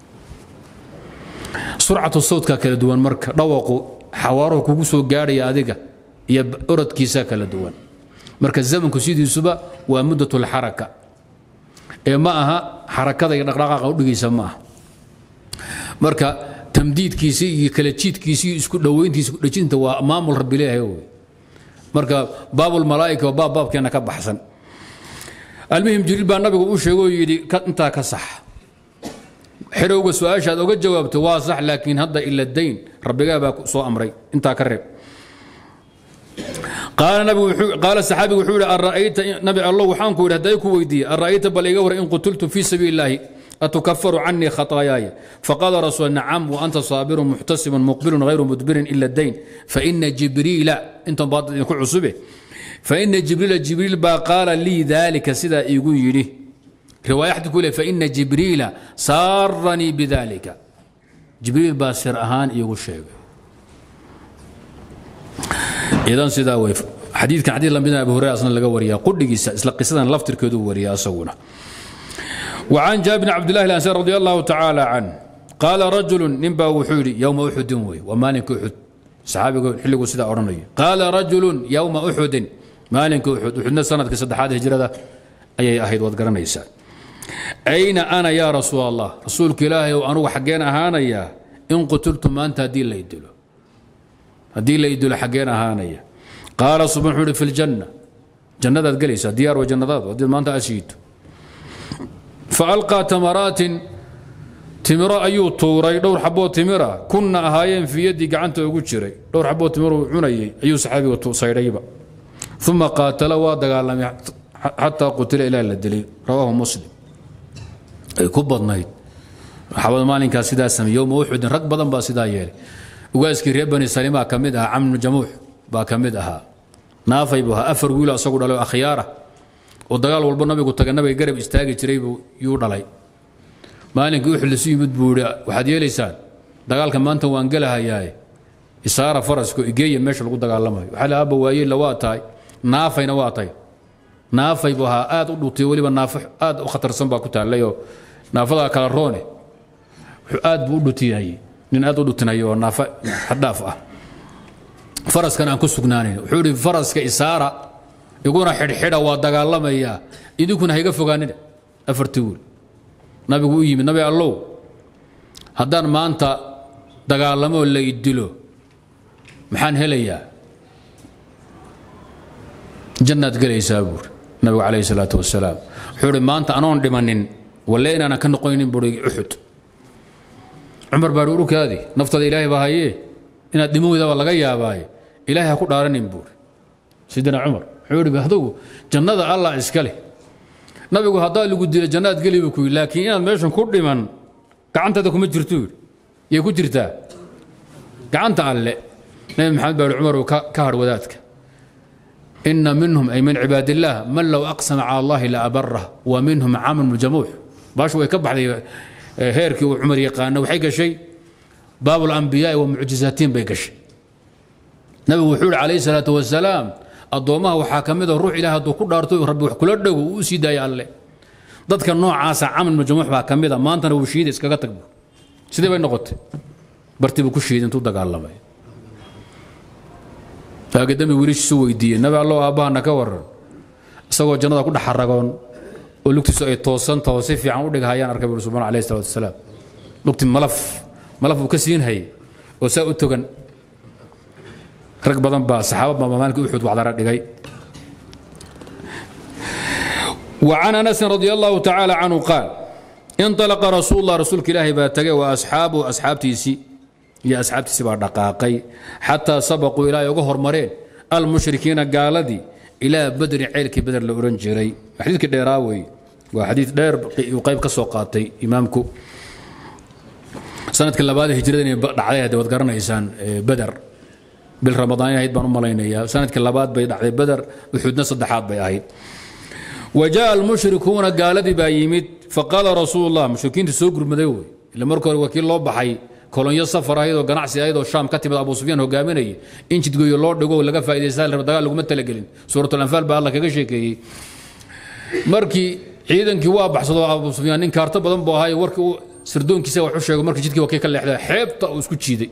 surcatu sawdka kala duwan marka dhawaqu xawaaruhu kugu soo gaadhaya adiga iyo orodkiisa kala duwan marka zamanku sidiisuba waa muddatul xaraka ee ma aha xarakada iyo dhaqdhaqaaqa u dhigaysa ma aha marka tamdiidkiisii iyo kala jiidkiisii isku dhaweyntiisa isku dhajinta waa maamul rabbi leeyahay wey marka baabul malaa'ika waa baab baabkeena ka baxsan almuhim jibriil baa nabigu u sheegay oo yidhi intaa ka sax xirowga su-aashaad oga jawaabto waa sax laakiin hadda ila dayn rabbigaa baa soo amray intaa ka reeb qaala nabigu qaala saxaabigu wuxuu yidhi ara'ayta nabi allah waxaan ku yidhi hadday ku weydiiyey ara'ayta bal iga war in qutultu fii sabiili illaahi أتكفر عني خطاياي فقال رسول نعم وأنت صابر محتسب مقبل غير مدبر إلا الدين فإن جبريل أنت يكون عصبه فإن جبريل جبريل قال لي ذلك سيدا يقول لي رواية تقول فإن جبريل سارني بذلك جبريل باسر أهان يقول شيء إذا سيدا ويف حديث كان حديث لم أبو هريرة أصلا لقى وريا قل لي قصة لفتر كذو وريا أصونا وعن جابر بن عبد الله الأنصاري رضي الله تعالى عنه قال رجل نبا وحوري يوم أحد ومالك أحد صحابي حلقوا سيدا أوراني قال رجل يوم أحد مالك أحد أحدنا سنة كسد هذه هجرة أي أحد وذكرنا يسال أين أنا يا رسول الله رسولك إلهي وأنا حقينا هانا يا إن قتلت ما أنت هدي اللي يدلو هدي اللي يدلو حقينا هانا يا قال سبحانه في الجنة جنة جلسة ديار وجنة ودي ما أنت أشيد فألقى تمرات تمرة أيو طوري دور حبوت تمرة كنا أهايين في يدي قعنت أقول شري دور حبوت تمرة عني أيو صحابي وصيريبا ثم قاتل ودقال حتى قتل إلى الدليل رواه مسلم أي كبض نايت حوال مالين كاسدا سمي يوم أحد ركبا باسدا يالي وقاسكي ريبني سليمة كمدها عم جموح با كمدها نافي بها أفر ويلا أصقر له أخياره ودقال والبا نبيgu taga nabiga garab istaagi jiray buu yuu dhalay maalinkii wuxuu la sii mudbuuray waxaad yeelaysaan dagaalka maanta waan galahayaa isaara farasko igeeya meesha lagu dagaalamayo waxa la aba waayay la waatay naafayna waatay naafay baha aad u dhutay waliba naafix aad u khatarsan baa ku taalayo naafada kala roone wuxuu aad buu u dhutiyay nin aad u dhutinayo naafa xadaaf ah faraskan aan ku sugnaanay wuxuu yiri faraska isaara يقول حدحدا ودغالميا idinku hayga fogaanina afartii wiil nabigu u yimid nabi allow haddaan maanta dagaalamo la idilo maxaan helayaa jannad galaysaa buur nabigu calayhi salaatu wasalaam wuxuu maanta anoon dhimanin walla inaana ka noqonin buuri Uhud Umar baa urukaadi naftada ilaahay baa haye inaad dhimowda laga yaabay ilaahay ha ku dhaaranin buur sidina Umar حوري بهدو جنة الله إسكاله نبي يقول هذا اللي قدر جنات قلي بكوي لكن أنا ماشون كل من كعنت هذا كم جرتور يكون جرتا كعنت على نبي محمد بن عمر وكهر وذاتك إن منهم أي من عباد الله من لو أقسم على الله لأبره ومنهم عام جموح باش ويكبح هيركي وعمر يقان وحيك شيء باب الأنبياء ومعجزاتين بيكش نبي وحول عليه الصلاة والسلام addoomaha waxaa ka mid a ruux ilaah hadduu ku dhaarto rabbi wax kula dhago uu sii daaya alle dadka noocaasa camal majmuux baa ka mid a maantana wuu shiida iskaga tagbo sidee bay noqotay bartii buu ku shiiday intuu dagaalamay faagidami wiilashiisu weydiiyey nabi allow aabbahana ka waran isagoo jannada ku dhex xaragoon oo lugtiisu ay toosan taho si fiican u dhigahayaan arkay buu subxaana alayhi salaatu wasalaam lugti malaf malaf uu ka siin hayay oo saa u togan rag badan baa saxaabad baa maalinka uxud wacdara dhigay وعن أنس رضي الله تعالى عنه قال انطلق رسول الله رسولك إلهي باتقى وأصحابه أصحابتيسي يا أصحابتيسي بعد دقائق حتى سبقوا إلى يقهر مرين المشركين قال دي إلى بدر عيلك بدر الأورنجري حديث كديراوي وحديث دير يقيب كسوقاتي إمامكو سنة كلا بعد هجرتني عليها دوت قرن إنسان بدر بالرمضان هيد بنو ملايين سنة كلا بعد بيد على بدر وحدنا صدحات بياهيد وجاء المشركون قال دي بايميت فقال رسول الله مشركين تسوق المدوي اللي مركو الوكيل لو بحي كولونيا سفر هيدو غنacsi هيدو الشام كتب ابو سفيان هوغاميني انت تغوي لو دغو لغا فايديسان دغال لغما تلغلين سوره الانفال با الله كغا شيكي markii ciidankii waa baxsado abu sufyaan nin kaarta badan boo hay warkii sirdoonkiisa wuxuu sheegay markii jidkii wakii ka leexday xeebta uu isku jiiday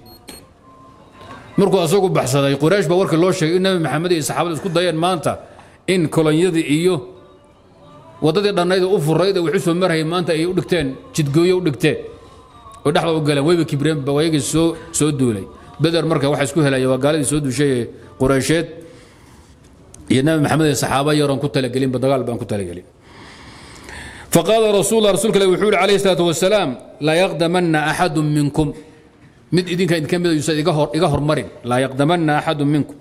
markuu asagu baxsaday quraysh ba warkii loo sheegay in nabi maxamed iyo saxaabada isku dayeen maanta in kolonyadii iyo wadadii dhanayda u furayda wuxuu soo maray maanta ay u dhigteen jidgooyo u dhigteen oo dhaxda u galeen wayba kibreen ba wayga soo soo duulay badar marka waxa isku helay waa gaaladii soo duushay quraysheed iyo nabi maxamed iyo saxaaba yaran ku tala galin dagaal baan ku tala galin فقال رسول الله رسولك الله عليه الصلاه والسلام لا يقدمن احد منكم مد idin ka idin kamid yuusay iga hor iga hormarin la yaqdamanna ahad minkum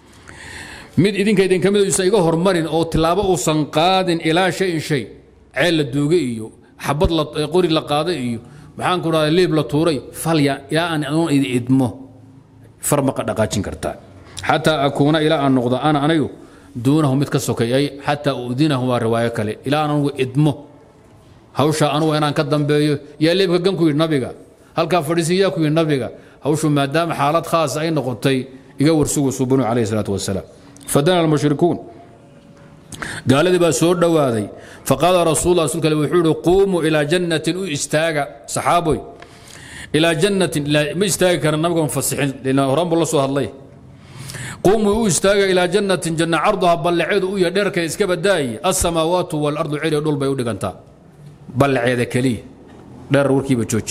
mid idin ka idin kamid yuusay iga hormarin oo tilaabo uu san qaadin ila shay shay ceel duuga iyo xabad la qori la qaaday iyo waxaan ku raadin leeb la tuuray fal ya ila an aan idmo farmaqa dhaqaajin kartaa hatta akuna ila an noqdo ana anayo duunahu mid ka sokeeyay hatta udinahu waa riwaayo kale ila an idmo hawsha anu inaan ka dambeeyo yaa leebka gan ku yiri nabiga halka fadhiisiya ku yiri nabiga hawshu maadaama xaalad khaas ay noqotay iga warsugo subhanu alayhi salatu wasalaam fadana al mushrikuun gaaladii baa soo dhawaaday faqala rasuulullah sallallahu alayhi wa sallam qumu ila jannatin istaaga saxaaboy ila jannatin la istaaga karan nabiga mufasihin lina horan buu la soo hadlay qumu istaaga ila jannatin janna ardaha bal'eedu iyo dheerka iska badaay as-samawati wal ardu ciri dhul bay u dhigantaa bal'eeda kaliya dheer warkiiba jooji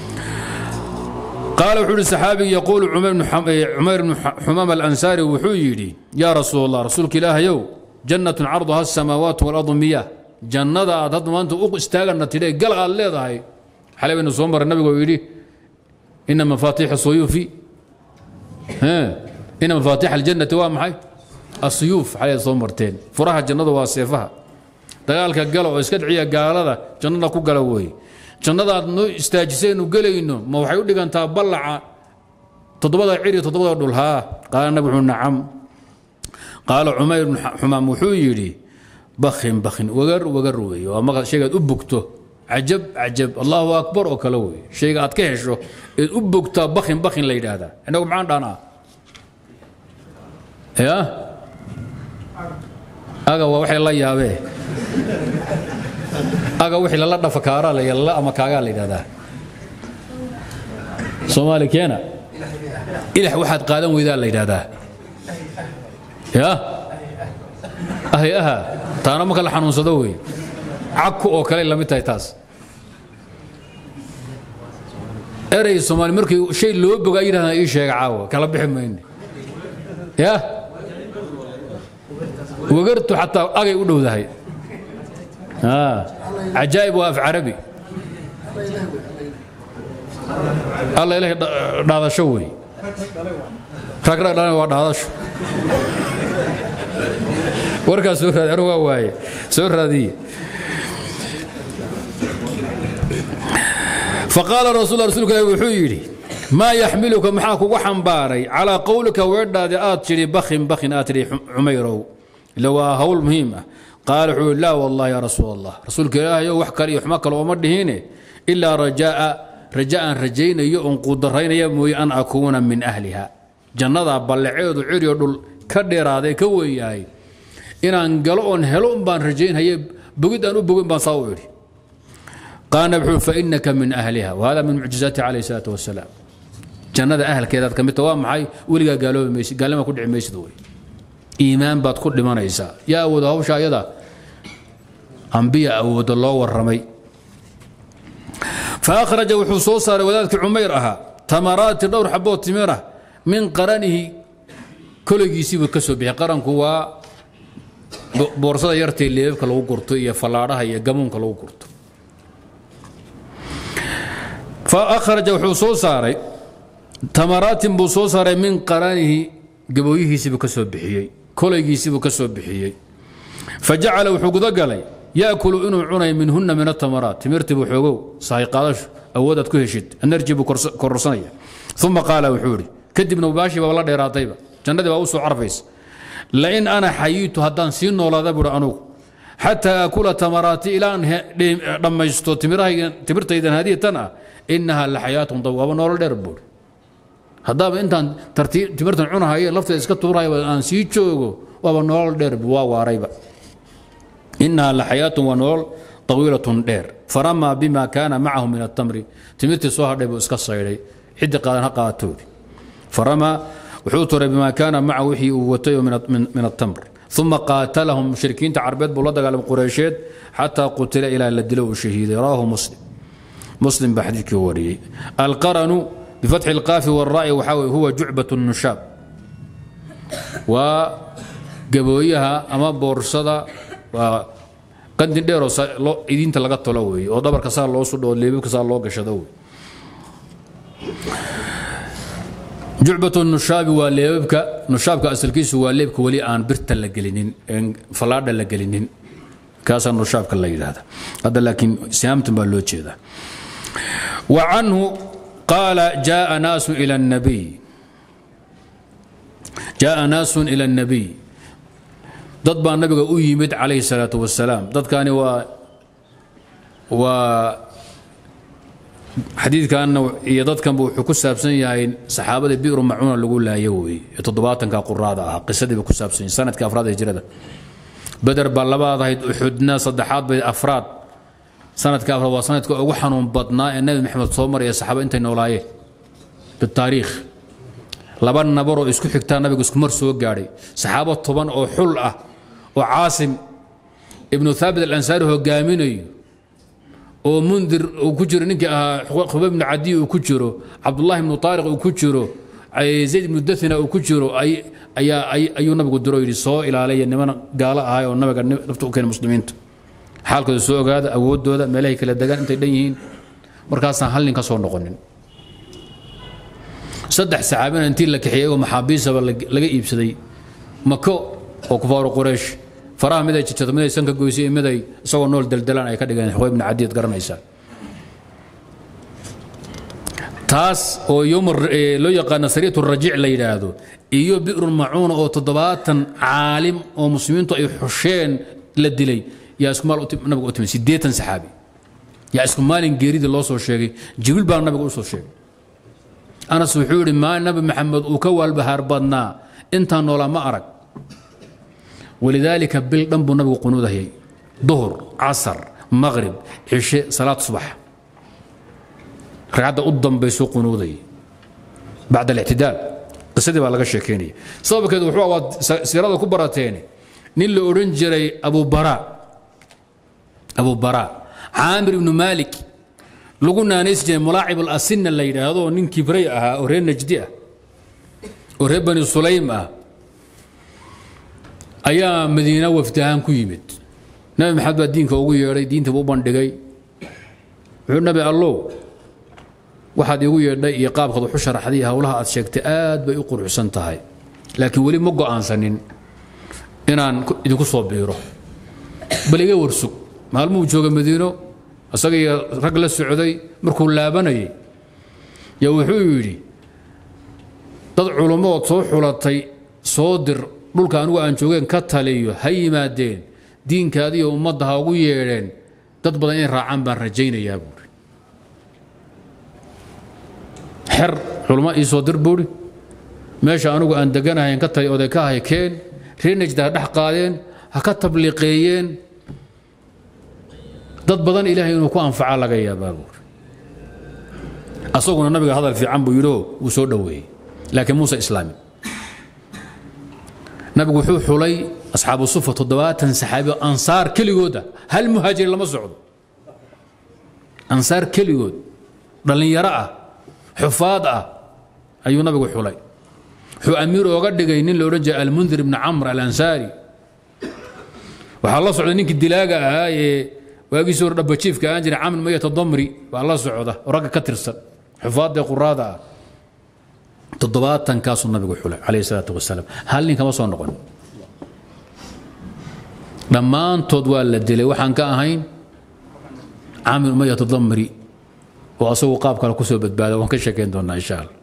قال وحول الصحابي يقول عمر بن عمر بن حمام الانصاري وحيدي يا رسول الله رسولك الله يو جنة عرضها السماوات والارض مياه جنة هذا ما انت استاغنا تري قال قال لهي حلب انه سومر النبي ويدي ان مفاتيح السيوف ها ان مفاتيح الجنة وامحي السيوف عليه سومرتين فراها الجنة واسيفها دغالك قالوا اسك دعيا قالده جنة ku gala way jannadaad noo istaajiseen u galayno ma waxay u dhigantaa ballaca todobada ciri todobada dhul ha qaal nabi nacam qaal umayr ibn humam wuxuu yiri bakhin bakhin wagar wagar way waa ma sheegad u bugto ajab ajab allahu akbar oo kala way sheega aad ka hesho ee u bugta bakhin bakhin la yiraahdaa inagu maxaan dhaanaa ya aga waxay la yaabee aga wixii la dhafakaara la yalla ama kaaga la yiraahdaa Soomaali keena ilaah waxaad qaadan weydaa la yiraahdaa ya ahay aha taana ma kala xanuunsado way cakku oo kale la mid tahay taas eray Soomaali markii shay loo boga yiraahdaa ii sheeg caawa kala bixi mayne ya wagartu hatta agay u dhowdahay ها عجائب واف عربي الله إله هذا شوي فكرة أنا واحد هذا شو وركا سورة أروى واي سورة دي فقال رسول الله رسولك وحيري ما يحملك محاك وحنباري على قولك ورد آتري بخن بخن آتري عميرو لو هول مهمة قال لا والله يا رسول الله رسولك الله يو وحكر يحمك لو مدهينه الا رجاء رجاء رجينا يو قدرين يا موي ان اكون من اهلها جنة بلعيد عري دول كديرادي كوياي إن أنقلوا أن هلون بان رجين هي بقيت أن أبوين بان صاوري قال نبحو فإنك من أهلها وهذا من معجزاته عليه الصلاة والسلام جنة أهل كذا كم توام معي ولقى قالوا ميش قال لما كل عميش ذوي إيمان بعد كل ما نيسا يا أود هو شايدا أنبياء أود الله والرمي فأخرج وحصوصا وذلك عميرها تمرات الدور حبوت تمره من قرنه كل يسيب الكسب به قرن كوا بورصة يرتي اللي يبقى لو قرطو يا فلارها يا جمون كلو قرطو فأخرج وحصوصا تمرات بصوصا من قرنه قبويه يسيب الكسب بحيي كل يسيب الكسب بحيي فجعل وحقد قلي ياكل انه عني منهن من التمرات تمرتب وحقو صحيح قالش اودت كهشت ان نرجب كرسنيه ثم قال وحوري كدبنا وباشي والله ديراتيبا جنده با وسو عرفيس لئن انا حييت هدان سين نولاده بر انو حتى اكل تمرات الى ان دميستو تمرها تمرتيدن هذه تنا انها لحياه ضوابه نور دربور هذا انت ترتيب تمرتن عنها هي لفته اسك توراي ان سي جوجو وابا نور درب وا واريبا إنها لحياة ونور طويلة دير فرمى بما كان معه من التمر تمرت سوهر ديبو اسكا صيري حد قالها قاتوري فرمى وحوتر بما كان معه وحي وتيو من من التمر ثم قاتلهم مشركين تعربت بولاد قال قريشيد حتى قتل الى الدلو الشهيد راه مسلم مسلم بحديث وري القرن بفتح القاف والراء وحاوي هو جعبة النشاب وقبويها اما بورصدا وقد نديرو إذن تلقت لوي ودبر كسار لو سود وليبي كسار لو قشدو جعبة النشاب وليبك نشابك أسلكيس وليبك ولي آن برت لقلينين فلاد لقلينين كاس النشابك الليل هذا هذا لكن سيامت بالوجه هذا وعنه قال جاء ناس إلى النبي جاء ناس إلى النبي ضد بان النبي او يمد عليه الصلاه والسلام ضد كان و و حديث كان يا ضد كان بو ku saabsan yahay saxaabada biir macuuna lagu laayo way toddobaatan ka quraada ah qisadii ku saabsan sanadka afraad ee jirada badar baa labaad ahayd uxudna saddexaad bay afraad sanadka afraad waa sanadka ugu xanuun badnaa ee nabi maxamed soo maray saxaabada intay noolaayeen bi taariikh laba nabaro isku xigtaa nabiga isku mar soo gaaray saxaabo toban oo xul ah وعاصم ابن ثابت الأنصاري هو قاميني ومنذر وكجر نك خباب بن عدي وكجره عبد الله بن طارق وكجره زيد بن دثنة وكجره أي أي أي أي نبي قدروا يرسوا إلى علي إنما قال هاي والنبي قال نفتو كان مسلمين حالك السوق هذا أود هذا ملاك للدجال أنت دينين مركزنا هل نكسر نقولن صدح سحابين أنتي لك حياة ومحابيس ولا لقى يبسدي مكو وكفار قريش فراه مدى جتت مدى سنك قويسي مدى سوى نول دلدلان أي كده حوي بن عدي قرنيسان تاس او يوم لو يقى نصرية الرجيع ليلة هذا إيو بئر المعونة أو تضباطا عالم أو مسلمين طيب حشين للدلي يا اسكمال نبغى أتمنى سديتا سحابي يا اسكمال جريد الله صور شيء جبل بار نبغى صور شيء أنا سبحوري ما نبي محمد وكوال بهار بدنا أنت نولا ما أرك ولذلك بالضم النبي قنوده هي ظهر عصر مغرب عشاء صلاة صبح رعد قدام بيسوق قنوده بعد الاعتدال قصدي بقى لقى شيكيني صوبك كده وحوا سيرادة كبرتين نيل اورنجري ابو براء ابو براء عامر بن مالك لقنا نسجن ملاعب الاسنه اللي هذا نين كبري اها اورين نجدي اورين بني سليم ayaa madiina waftaan ku yimid nabi maxamed diinka ugu yeeray diinta uu bandhigay wuxuu nabi allow waxaad igu yeedhay iyo qaabkad wuxuu sharaxday hawlaha aad sheegtay aad bay u quruxsan tahay laakiin wali ma go'aansanin inaan idinku soo biiro bal iga warsug maalmuu jooga madiino asaga iyo rag la socday markuu laabanayay yaa wuxuu yiri dad culimo soo xulatay soo dir dhulka anigu aan joogeen ka taliyo hay yimaadeen diinkaadii iyo ummadda ha ugu yeedheen dad badan in raacaan baan rajaynayaa buuri xer culimo ii soo dir buuri meesha anugu aan deganahayn ka tay oday ka hay keen reenajda dhax qaadeen ha ka tabliiqeeyeen dad badan ilaahay inuu ku anfaca laga yaabaa asaguna nabiga hadal fiican buu yidho uu soo dhaweeyey laakiin muuse islaami nabigu wuxuu xulay asxaabu sufa toddobaatan saxaabi ansaar keligooda hal muhaajir lama socdo ansaar keligood dhalinyaro ah xufaad ah ayuu nabigu xulay wuxuu amiir ooga dhigay nin la odhan jiray almundir ibni camr alansaari waxaa la socda ninkii dilaaga ahaa ee waagiisii hore dhabajiifka aan jiray camr mayata damri baa la socda oo ragga ka tirsan xufaadda quraada ah toddobaatan kaasuu nabigu xulay calayhi salaatu wasalaam hal nin kama soo noqon dhammaantood waa la dilay waxaan ka ahayn camr mayata damri oo asagu qaab kale kusoo badbaada waan ka sheekayn doonaa insha allah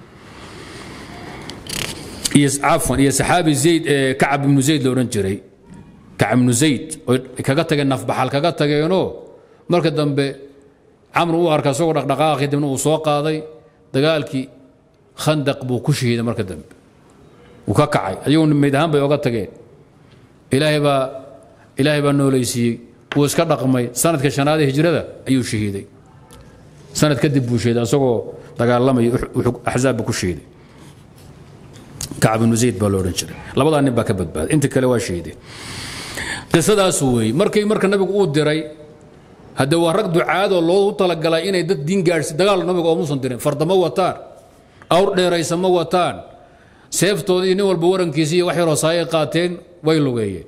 عفوا يا صحابي زيد كعب بن زيد لو رنجري كعب بن زيد كاغا تاغي نف بحال كاغا تاغينو marka dambe amr uu arka soo dhaqdhaqaaqi dibna uu soo qaaday dagaalkii khandaq buu ku shiiday marka dambe uu ka kacay ayuu meedahan bay uga tageen ilaahay ba ilaahay ba nooleysiyay uu iska dhaqmay sanadka shanaad ee hijrada ayuu shiiday sanad kadib buu shiiday asagoo dagaalamay ahzaab ku shiiday كعب بن زيد بالورن جري لبدا نبا كبدباد انت كله waa sheeday qisadaas way markay marka nabigu uu diray hada waa rag ducaad oo loo talagalay inay dad diin gaarsi dagaal nabiga oo muusan dirin fardama wataan awr dheeraysama wataan seeftoodii nin walba warankiisii wax yar oo saay qaateen way lugeeyeen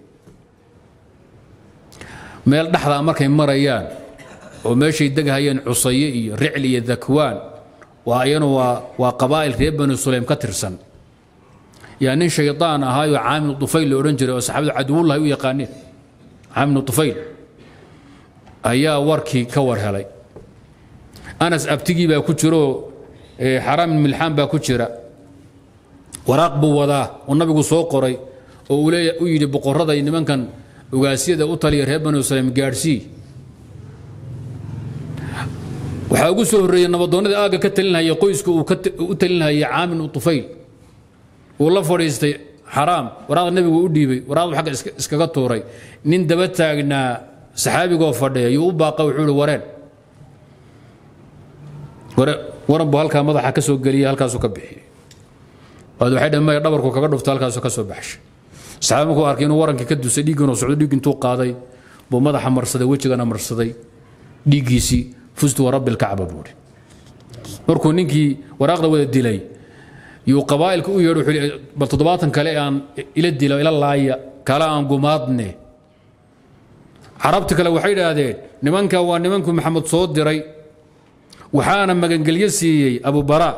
meel dhaxda markay marayaan oo meeshay dagahayeen Cusaye iyo Ricl iyo Dhakwaan waa ayana waa waa qabaa'il reer Bani Sulaym ka tirsan يعني شيطان هاي عامل طفيل لورنجري وصحابه عدو الله يقانين عامل طفيل ايا وركي كور هلي انس ابتغي با كجرو حرام الملحان با كجرا وراقب ودا والنبي سو قري او لي او يدي بقرده nimankan ugaasiyada u taliya reer Bani Sulaym gaarsi waxa ugu soo horeeyay nabadoonada aaga ka talinaya qoysku uu u talinaya caamil طفيل والله فريستي حرام وراء النبي وديبي وراء حق اسكغا توري نين دبا تاغنا صحابي غو فدي يو باقا وحول ورين ورن بو halka madaxa ka soo galiya halkaas uu ka bixiyay wad waxay dhamay dhabarku kaga dhufto halkaas uu ka soo baxshay saxaabku ku arkay inuu waranka ka dusay dhiigano socdo dhiig intuu qaaday buu madaxa marsaday wajigana marsaday dhiigiisi fustu rabbil ka'ba buuri markuu ninkii waraaqda wada dilay يو قبائل كو يرو بل تضباطن كلا ان الى الديل الى الله كلا ان قمادني عربت كلا وحيد هذين نمنك ونمنكم محمد صوت دري وحانا مغنقليسي ابو براء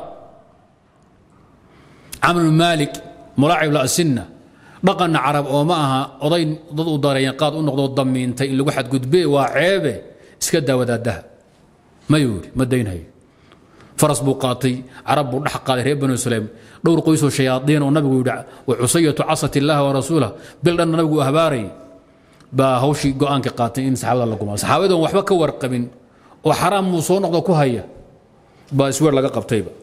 عمرو مالك ملاعب لا سنه بقنا عرب او معها اضين ضد دارين قاد نقضوا ضمينتي اللي واحد قدبي وعيبه اسكدا وداده ما يوري ما دينهي فرس بوقاطي عرب ودحق قال ريب بنو سليم دور قيس الشياطين والنبي يدع وعصيه عصت الله ورسوله بل ان النبي اهباري با هوشي قوانك قاتين ان صحابه الله كما صحابته وحبا كورقبين وحرام مو سو نقدو كو هيا با اسوير لغا قبتيبا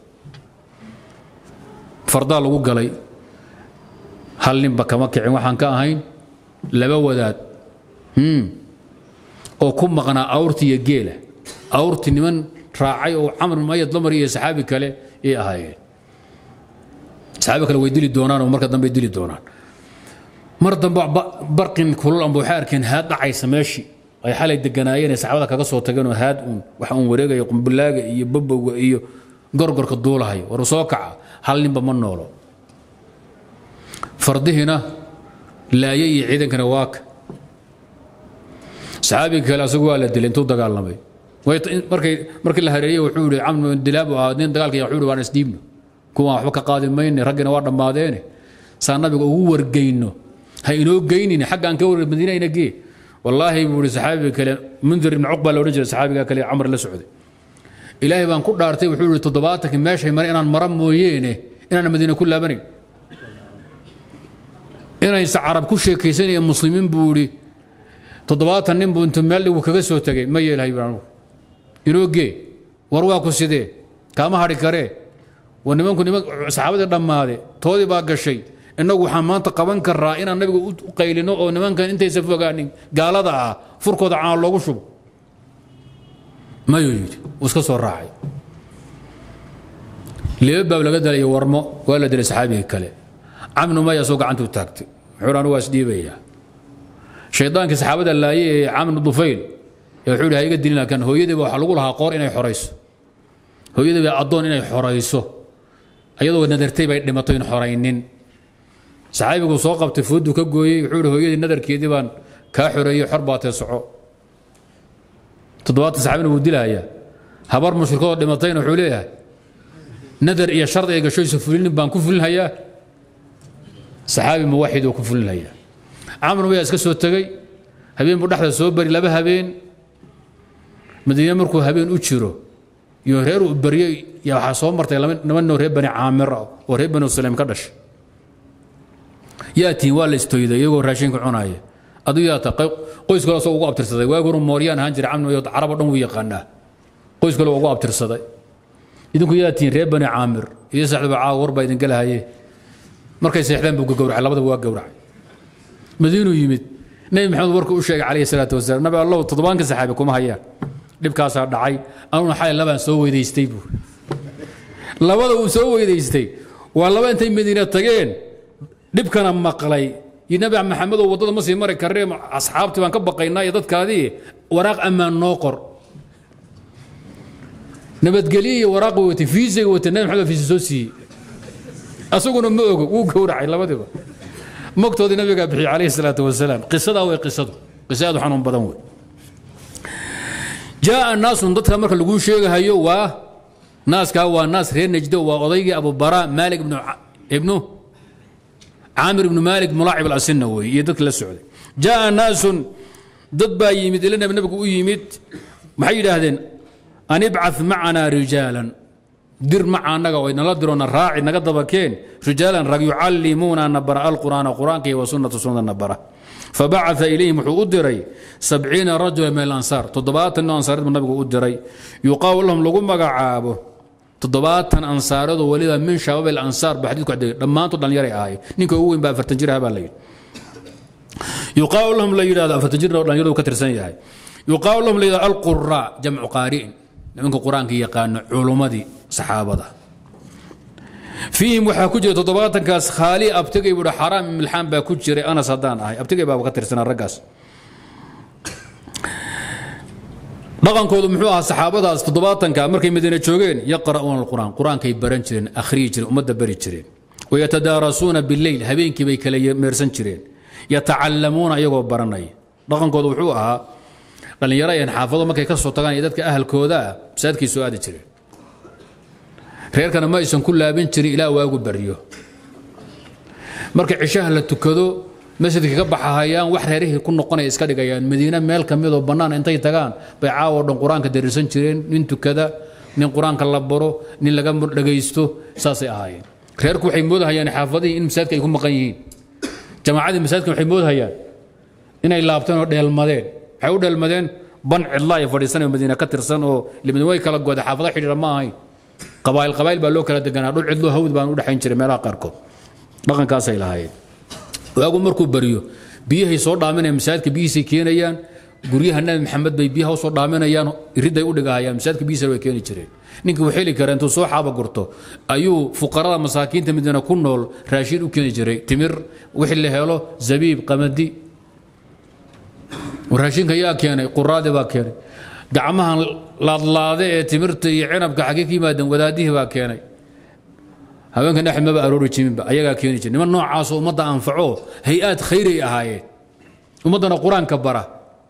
فردا لو غلي هل نبا كما كعين waxaan ka ahayn laba wadaad hmm oo ku maqna awrtiya geela awrti niman راعي او عمر ما يضمر يا صحابي كله اي اهاي صحابي كله ويدلي دونان ومركه دنب يدلي دونان مر دنب برقن كل ابو حاركن هاد دعيس ماشي اي حاله دغنايين صحابada kaga soo tagan haad un waxa uu wareegay qumbilaaga iyo babowga iyo gorgorka duulahay war soo kaca hal ninba ma noolo fardihina laayay ciidankana waak صحابي kale asagu waa la dilay intuu dagaalamay markay markii la hareeyay wuxuu yiri camr dilaab waa nin dagaalkii wuxuu waan isdiibno kuwa waxba ka qaadi mayne ragina waa dhamaadeen saa nabiga ugu wargeyno ha inoo geynina xaqan ka war Madiina inagii wallahi buu saxaabi kale mundir ibn uqba loo rajay saxaabiga kale camr la socday ilaahay baan ku dhaartay wuxuu yiri toddobaatan meeshay mar inaan maram mooyeene inaan Madiina ku laabanin inay saarab ku sheekaysanayeen muslimiin buu yiri toddobaatan nin buu inta meel uu kaga soo tagay ma yeelay baan inooge war waa ku sidee kama hari kare ونمنكم نمك صحابة دماده تودي باقي شيء إنه وحمان تقبل كرا إن النبي قيلنا أو نمنكن أنت يسفقاني قال هذا فرقوا دعاء الله وشو ما يريد وسكسر الراعي ليبا ولا قدر يورمو ولا دري صحابي كله عمنو ما يسوق عنده تاكت حوران واسدي بيا شيطان كصحابه الله عمن الضفيل يقول هاي قد لنا كان هو يدي waxa lagu lahaa qoor inay xoreyso hooyada bay adoon inay xoreyso ayadoo nadartay bay dhimato in xoreynin saxaabigu soo qabtay fuudu ka gooyay wuxuu hooyadii nadarkeedii baan ka xoreeyay xorbaatay soco toddobaad saxaabina uu dilaaya habar mushrikoo dhimatayna wuxuu leeyahay nadar iyo shart ay gasho fulin baan ku fulinayaa saxaabi muwaxid oo ku fulinayaa amr way iska soo tagay habeen buu dhaxda soo bari laba habeen madiina markuu habeen u jiro iyo reer u bariyay ya waxa soo martay laba noo reer bani aamir oo reer bani sulaym ka dhash yaati wala istooyday iyagoo raashin ku cunaaya adu yaata qoys kale soo ugu abtirsaday waagu mooriyaan ahaan jiray amn iyo carab dhan uu yaqaanaa qoys kale ugu abtirsaday idinku yaati reer bani aamir iyo saxdaba caa warba idin galahaye markay seexdaan buu gowracay labada waa gowracay madiinu yimid nabi maxamed warku u sheegay kaleey salaatu wasalaam nabi allah toddobaanka saxaabi kuma hayaan dibkaas dhacay anuna xalay laba soo weydaystay buu labada uu soo weydaystay waa laba intay madiina tageen dibkana maqlay nabi maxamed oo wadada ma sii mari kareen asxaabtii baan ka baqaynaa iyo dadkaadii waraaq amaan noo qor nabadgeliye waraaq wati fiisay wati nabi maxamed fiisay soo sii asaguna ma ogo uu gowracay labadiba مقتضي النبي بحي عليه الصلاة والسلام قصة أو قصة قصة حنون بدن جاء الناس ضدها مركز لقول شيء هيو و ناس كوا ناس غير نجدوا وأضيق أبو براء مالك بن ع... ابنه عامر بن مالك ملاعب الأسنوي يدك للسعودي جاء ناس ضد با يمد لنا النبي يمد محيد هذين أن ابعث معنا رجالا دير معنا وإن لا درون الراعي نقدر بكين رجالا رج يعلمونا نبرأ القرآن وقرآن كي وسنة سنة نبرة فبعث إليهم أدري سبعين رجلا من الأنصار تضبات الأنصار من النبي أدري يقال لهم لقوم مقعابه تضبات أنصار ولذا من شباب الأنصار بحديث لما أنتم دان يري آي نيكو هو إن فرتنجرها بالليل يقال لهم لا يرى فرتنجرها دان يرى كثر سنة يقال لهم لا القراء جمع قارئ منكم قرآن كي يقان علومدي صحابة فيهم وحا كجري تضباطا كاس خالي ابتقي بدا حرام من الحام با كجري انا صدان اهي ابتقي بابا كتر سنة الرقاس بغان كودو محوها صحابة تضباطا كا مركي مدينة جوغين يقرؤون القرآن قرآن كي برن جرين اخري جرين امد بري جرين ويتدارسون بالليل هبين كي بيكلي ميرسن جرين يتعلمون ايغو برناي بغان كودو محوها لان يرى ان حافظوا مكي كسو تغان يددك اهل كودا بسادكي سؤال جرين reerkana ma aysan ku laabin jirin ilaa waagu bariyo marka cishaha la tukado masjidka ka baxayaan wax reerihii ku noqonay iska dhigayaan madiina meel kamid oo banaan intay tagaan bay caawo dhan quraanka dariisan jireen nin tukada nin quraanka la baro nin laga dhageysto saasay ahaayeen reerku waxay moodahayaan xaafadii in masjidka ay ku maqan yihiin jamaacadii masjidka waxay moodahayaan inay laabtaan oo dheelmadeen waxay u dheelmadeen ban cidla ay fadhiisan madiina ka tirsan oo limin way kala gooda xaafada xiriir ma ahayn قبائل قبائل بالو كلا دغنا دول عدلو هود بان ودحين جيري meelaha qaarkood dhaqankaas ay lahaayeen waagu markuu bariyo biyahay soo dhaaminayaan masaajidka biyihiisa keenayaan guryaha nabi maxamed bay biyaha soo dhaaminayaan iriday u dhigahayaan masaajidka biyihiisa way keeni jireen ninkii wuxuu heli karaa intuu soo xaaba gurto ayuu fuqarada masaakiinta midna ku nool raashin u keeni jiray timir wixii la helo zabiib qamadi waraashinka yaa keenay quraade baa keenay gacmahan laadlaade ee timirta iyo cinabka xagee ka yimaadeen wadaadihii baa keenay haweenkan axmed ma aroori jiminba ayagaa keeni jiray niman noocaas oo ummadda anfaco hay-aad khayri ahaayeen ummaddana qur-aanka bara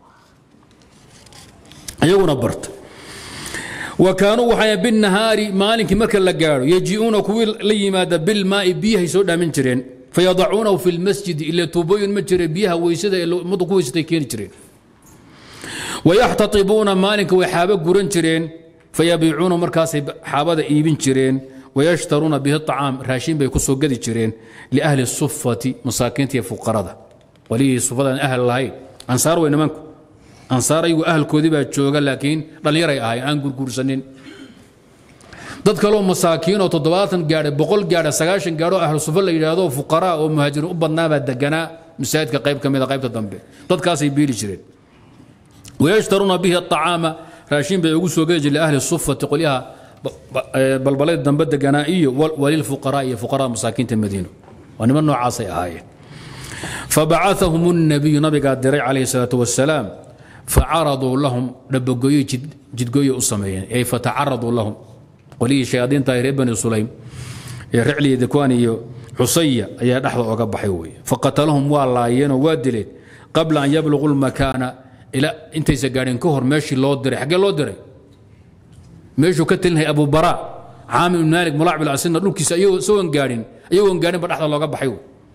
ayaguna barta wa kaanuu waxay binnahaari maalinkii marka la gaadho yaji'uuna kuwii la yimaada bilmaa'i biyahay soo dhaamin jireen fayadacuunahu fi lmasjidi ila tuubooyin ma jire biyaha weysada ee ummaddu ku weysatay keeni jireen ويحتطبون مالك وحابة قرن جرين فيبيعون مركز حابة إيبن جرين ويشترون به الطعام راشين بيكسوا قد جرين لأهل الصفة مساكين فقراء ولي الصفة أهل الله أنصار وين منكم أنصار أيوة أهل كذبة جوجا لكن لا يرى آي أنقول قرصنين dad kaloo masaakiin oo toddobaatan gaadhay boqol gaadhay sagaashan gaadho ahlu sufa la yidhaahdo fuqaraa oo muhaajiriin u badnaabaa deganaa masaajidka qayb ka mid a qaybta dambe dadkaasay biili jireen wayashtaruuna bihi aطacaama raashin bay ugu soo geli jireen ahli sufati qolyaha balbaleed dambe deganaa iyo walilfuqaraa iyo fuqaraa masaakiinta madiino waa niman noocaasay ahaayeen fabacahahum الnabiyu nabigaa diray calayhi الsalaatu wasalaam facaraduu lahum dhabagoye jidgooye u sameeyeen ay fatacaraduu lahum qolihii shayaadiinta reer bani sulaym ee ricli dakwaan iyo xusaya ayaa dhaxda oga baxay weeye faqatalahum waa laayeenoo waa dileen qabla an yabluqu lmakaana ila intaysa gaadhin ka hor meeshii loo diray xaggee loo diray meeshuu ka telinhay abu bara caamir ibn maalik mulaac bil asina dhulkiisa isagoon gaadhin iyagoon gaadhin ba dhaxda looga baxay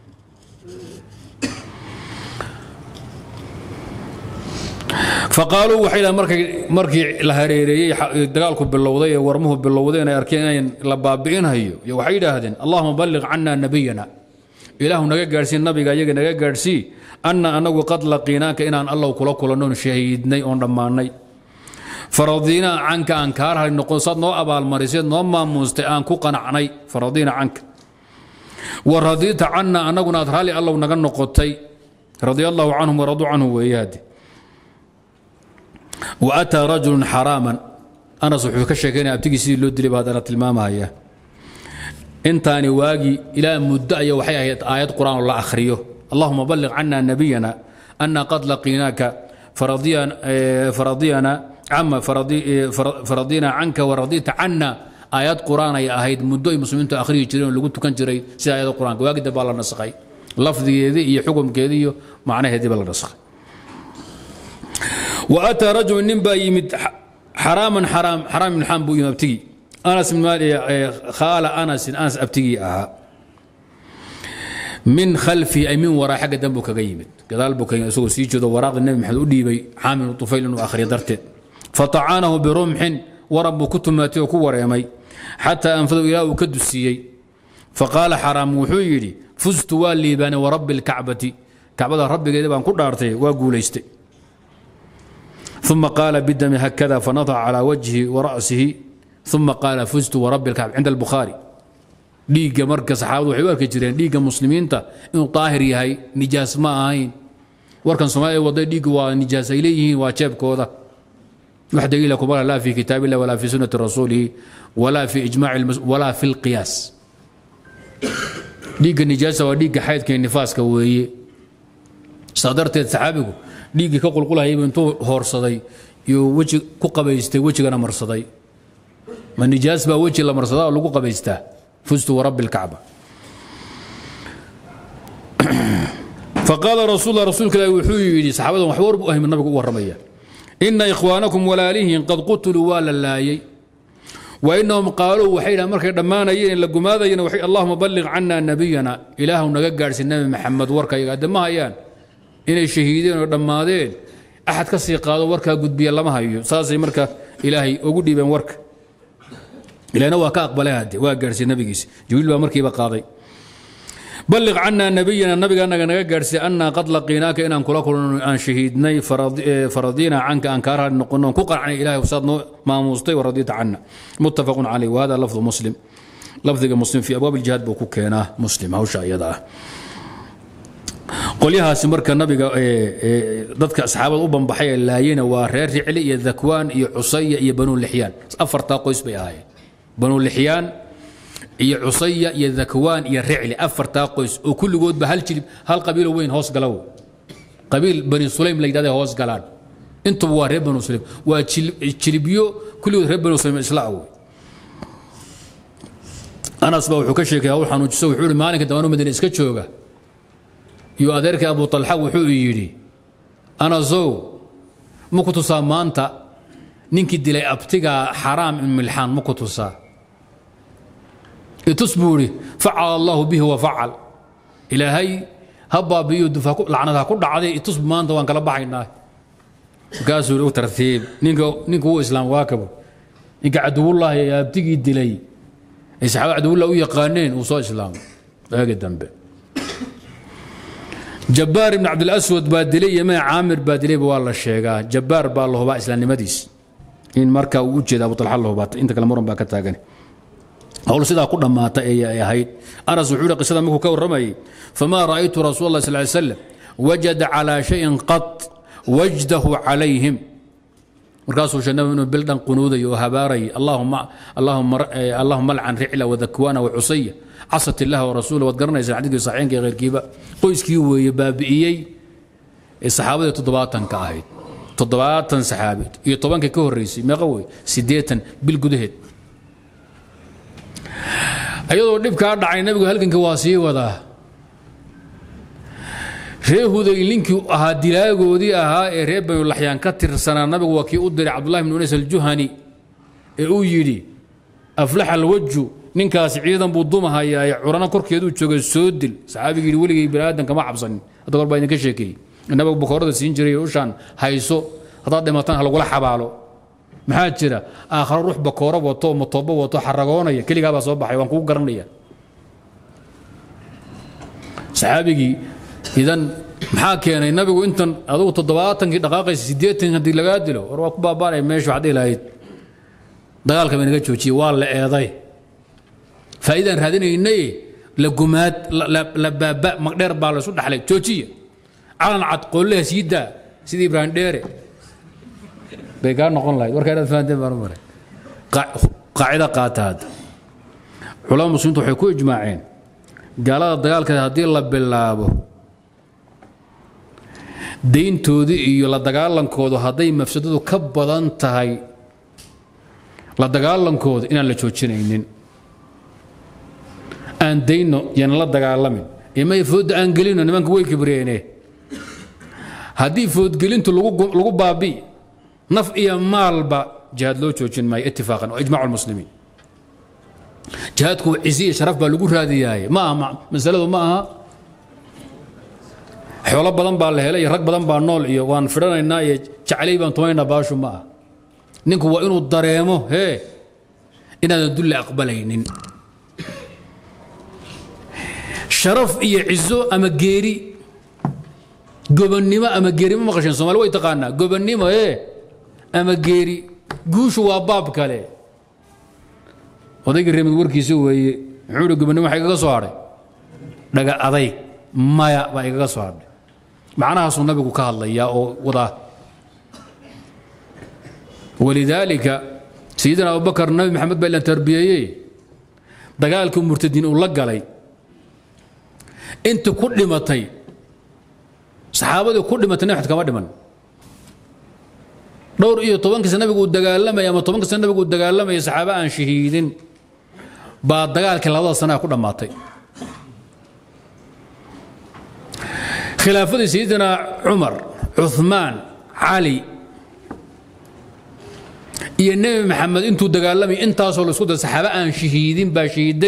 faqaaluu waxay markay markii la hareereeyay dagaalku bilowday ee warmuhu bilowday inay arkeen in la baabi'inayo iyo waxay yiraahdeen allahumma balligh anna nabiyana ilaahu naga gaarsiin nabiga iyaga naga gaarsii anna anagu qad laqiinaaka inaan allah kula kulano shahiidnay oo dhamaanay faradina anka an kaar hal noqon sad noo abaal marisay noo maamuustay aan ku qanacnay faradina anka waradita anna anaguna adraali allah naga noqotay radiyallahu anhum wa radu anhu weeyadi وأتى رجل حراما أنا صحيح كشكينا أبتقي سيدي لو دلي بهذا المامة هي انتاني واقي إلى مدعية وحي آيات قرآن الله أخريه اللهم بلغ عنا نبينا أن قد لقيناك فرضينا فرضينا عما فرضي فرضينا عنك ورضيت عنا آيات قرآن يا أهيد مدعي مسلمين تأخريه جريون اللي قلت كان جري سي آيات القرآن واقي دبال النسخي لفظي ذي حكم كذي معناه هذي بال النسخ وأتى رجل نبا يمد حراما حرام حرام من حام بو يمبتغي أنس من مالي خال أنس أنس أبتغي أها من خلفي أي من وراء حق دنبك قيمت قال بك يسوع سيجد وراء النبي محمد ودي بي حامل طفيل وآخر درته فطعنه برمح ورب كتماتي وكور يمي حتى أنفذوا إلى وكدسيي فقال حرام وحيري فزت والي بان ورب الكعبة كعبة ربي قال بان كدارتي وقوليستي ثم قال بالدم هكذا فنضع على وجهه ورأسه ثم قال فزت ورب الكعبة عند البخاري ديقة مركز صحابه وحوارك جيرين ديقة مسلمين تا إنه طاهر يهي نجاس ما هين وركن سماء وضي ديقة ونجاس إليه وشاب كوضا وحده إلى كبار لا في كتاب الله ولا في سنة رسوله ولا في إجماع المس ولا في القياس ديقة نجاسة وديقة حيث كي النفاس كوهي صدرت السحابه dhiigii ka qulqulahay intuu hoorsaday iyo waji ku qabaystay wajigana marsaday ma nijaas ba waji la marsadaa lagu qabaystaa fustu rabbil kaaba faqala rasulullah rasulka wuxuu yiri saxaabadan wax warbu ah nabigu u waramaya inna ikhwanakum walalihin qad qutulu wala laayay wa innahum qalu waxayna markay dhamaanayeen la gumaadayeen waxay allahumma balligh anna nabiyana ilaahu naga gaarsiin nabi maxamed warkayga adamahayaan inay shahiideen oo dhamaadeen axad ka sii qaado warka gudbiya lama hayo saasay marka ilaahay ugu dhiibeen warka ilaana waa ka aqbalay hadi waa gaarsiin nabigiisa jibril baa markiiba qaaday balligh anna nabiyana nabigana naga gaarsiin anna qad laqinaaka inaan kula kulano aan shahiidnay faradina anka an kaara noqono ku qaracnay ilaahay wasadno maamustay waradita anna muttafaqun alayhi wa hada lafdhu muslim lafdhiga muslim fi abwab al-jihad buu ku keenaa muslim hawsha iyada qolyahaasi marka nabiga dadka asxaabada u banbaxay laayeen waa reer ricli iyo dhakwaan iyo usayya iyo banu lixyaan afarta qoys bay ahaayeen banu lixyaan iyo usayya iyo dhakwaan iyo ricli afarta qoys oo kulligood ba hal jilib hal qabiil weyn hoos galaw qabiil bani sulaym la yiraahdo hoos galaan intu waa reer banu sulaym waa jilibyo kulligood reer banu sulaym islaaw anas baa wuxuu ka sheegay waxa uu xanuujiso wuxuu maalinka dawano madiina iska jooga يو أدرك أبو طلحة وحوي يري أنا زو مكتوسا مانتا نينكي دلي أبتغى حرام من ملحان مكتوسا يتصبوري فعل الله به وفعل إلى هي هبا بيو دفاكو لعنتها كل عادي يتصب مانتا وان كلا بحينا قاسوا له ترتيب نينكو نينكو هو إسلام واكبه نينكو عدو الله يا أبتغى دلي يسحب عدو الله ويا قانين وصو إسلام هاي الدنبه جبار بن عبد الأسود بادلي ما عامر بادلي والله الشيخ جبار بالله با إسلام نمديس إن مركا وجد أبو طلحة الله بات أنت كلام مرن باكتاغني هقول سيدا كنا ما يا هيد أنا سحول قصة منكم كور رمي فما رأيت رسول الله صلى الله عليه وسلم وجد على شيء قط وجده عليهم راسه شنو من بلدان قنودي وهباري اللهم اللهم اللهم لعن رعلة وذكوان وعصية عصت الله ورسوله وذكرنا إذا عدد صحيحين غير كيبا قيس كيو يبابئي الصحابة تضباطا كاهيد تضباطا صحابي يطبان كيكو الرئيسي ما قوي سديتا بالجدهد أيضا نبي كارد عين نبي هل كان كواسي وذا ريه هذا اللينك هادي لا جودي أها ريب والحيان كتر سنة نبي وكي أدري عبد الله بن أنيس الجهني أوجدي أفلح الوجه ننكاس عيدا بوضمها يا عرانا كرك يدو تشوج السودل صحابي يقول لي بلادنا كما عبصن أتقول بينك شيكي النبي بخارد سينجري وشان هايسو هذا دم تان هلا ولا حبالو محاجرة آخر روح بكورة وطو مطبة وطو حرقونا يا كل جاب صباح يوم كوب قرنية صحابي إذن محاكي أنا النبي وأنت أدو تضباطن دقائق سديتين هدي لقادلو وروك بابا ماشي بعدين لايت دقال كمان جت شيء والله أيضاي فإذا هذين إني لقمات لبابا مقدر بالسود عليك توشية على عاد قول له سيدا سيدي برانديري بيقال نقول لايت وركان فاندم برمرة قاعدة قاتاد علماء المسلمين تحكوا إجماعين قال الدقال كذا هدي الله بالله deyntoodii iyo la dagaalankoodu hadday mafsadadu ka badan tahay la dagaalankooda inaan la joojinaynin aan deyno yan la dagaalamin imay food aan gelino nimanka way kibreenee haddii food gelintu lagu lagu baabi naf iyo maalba jihad loo joojin maayo ittifaaqan oo ijmaacu muslimiin jihadku ciisiye sharaf baa lagu raadiyaay ma aha masaladu ma aha xoolo badan baa la helay rag badan baa nool iyo waan fidhanaynaa iyo jaclay baan tumaynaa baashu ma ah ninku waa inuu dareemo hee inaadan dulli aqbalaynin sharaf iyo cizo ama geeri gobonnimo ama geeri ma maqasheen Soomaali way taqaanaa gobonnimo hee ama geeri guushu waa baab kale odayga reemid warkiisa weeye wuxuu gobonnimo waxa kaga soo haray dhaga aday maya baa kaga soo haray معناها صلى النبي كهل يا وضع ولذلك سيدنا أبو بكر النبي محمد بن تربية دقالكم مرتدين ولا قالي أنت كل ما تي صحابة كل ما تنحت كمان من دور إيه طبعا كسر النبي يقول دقال لما يا ما طبعا كسر النبي يقول دقال لما يا صحابة عن شهيدين بعد دقال كل هذا السنة كل ما تي خلافة سيدنا عمر عثمان علي يا النبي محمد انتو دقالمي انت اصل سود الصحابه ان شهيدين باشهيدي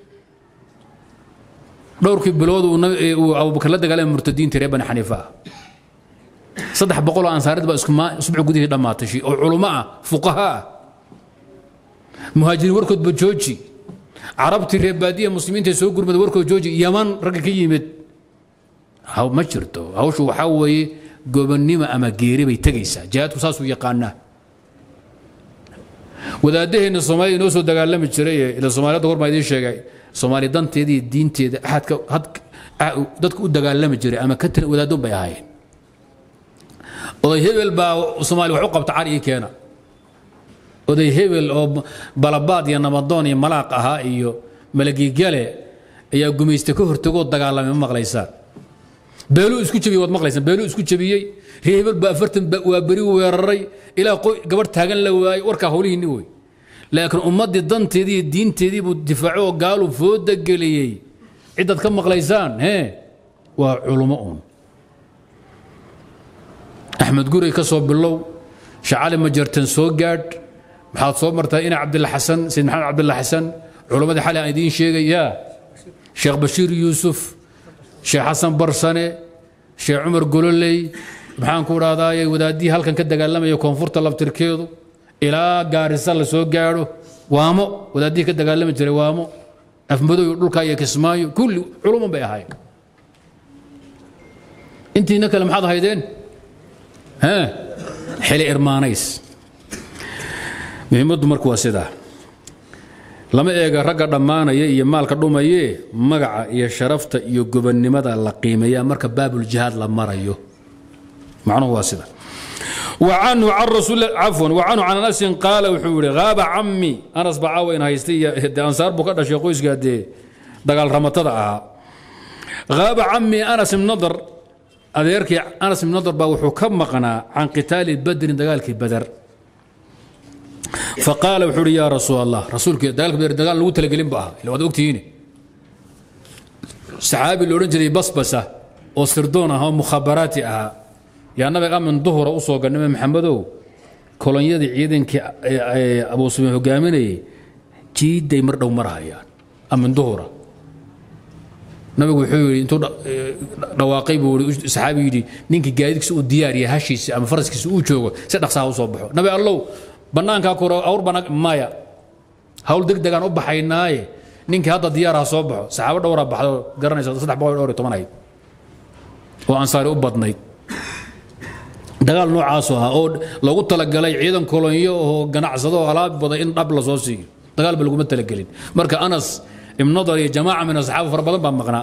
دورك بلود وابو بكر لا دقالمي مرتدين تريبان حنيفه صدح بقول انصارد با اسكما اسبوع غدي دماتay شي او علماء فقهاء مهاجرين وركود بجوجي عربتي ريباديه مسلمين تسو غرمد وركود جوجي يمن رق كيمد هاو ما جرتو هاوش waxaa weeye gobonnimo ama geeri bay tagaysaa jihaadku saas u yaqaanaa wadaadaheenna Soomaaliya inoo soo dagaalami jiray ila Soomaalida hor ma idin sheegay Soomaali danteedii diinteeda ahadka dadku u dagaalami jiray ama ka tan wadaadun bay ahaayeen oday hebel baa Soomaali wax u qabta cari keena oday hebel oo balabaad iyo namadoon iyo malaaq ahaa iyo malagi gale ayaa gumaysta ka hortago dagaalamay maqlaysaa beelu isku jabiyay wad maqlaysan beelu isku jabiyay reebel ba afartan waa bari weeraray ilaa gabar taagan la waay warka hawlihiini way laakiin ummadii danteedii diinteedii buu difaaco gaalu fooda galiyay cidad ka maqlaysaan he waa culimo uun axmed guri ka soo bilow shacali ma jartan soo gaad maxaad soo martaa ina cabdullah xasan sayyid maxamed cabdullah xasan culimada xalay ay idin sheegaya sheekh bashiir yuusuf sheekh xasan barsane sheekh cumar gololey maxaan ku raadayay wadaadii halkan ka dagaalamay koonfurta labtirkeedu ilaa gaarisa la soo gaaro waamo wadaadii ka dagaalamay jiray waamo afmadow dhulka iyo kismaayo kulli culummo bay ahaayeen intiina kale maxaad haydeen ha xili irmaanays muhiimadu markuu waa sidaa lama eega ragga dhamaanaya iyo maalka dhumaye magaca iyo sharafta iyo gobonnimada la qiimeeyaa marka baabul jihaad la marayo macnuhu waa sida وعنه عن رسول عفوا وعنه عن انس قال وحوري غاب عمي انس بعاوين هيستي انصار بو كدش قويس قادي دغال رمتدا اها غاب عمي انس بن نضر adeerkii Anas ibn Nadr baa wuxuu ka maqnaa can qitaal badr dagaalkii badar faqala wuxuu ya rasuul allah rasuulkii dagaalkii badar dagaal lagu talagelin baa ila wada ogtiina saxaabi loo oran jiray basbasa oo sirdoon ah oo mukhabaraati ah yaa nabiga min duhur u soo ganimay maxamedow kolonyadii ciidankii Abu Sufyaan hogaaminayay jiiday mar dhow marayaan amin duhura nabigu wuxuu yiri intuu dhawaaqay buu saxaabi yiri ninka gaadiidkiisa uu diyaariyo hashiisa ama faraskiisa uu joogo si dhaqsaha u soo baxo nabi allow banaanka koro awr banag maya hawl degdegan u baxaynaaye ninka hadda diyaaraha soo baxo saxaabo dhowra baxdo garanaysa saddex boqol iyo toban ay oo ansaari u badnayd dagaal noocaas ah oo lagu talagalay ciidan kolonyo oo ganacsado alaab badan in dhab la soo siiyo dagaal bal lagu talagalin marka Anas ابن نضر يا جماعة من أصحابه فربضان بمغنى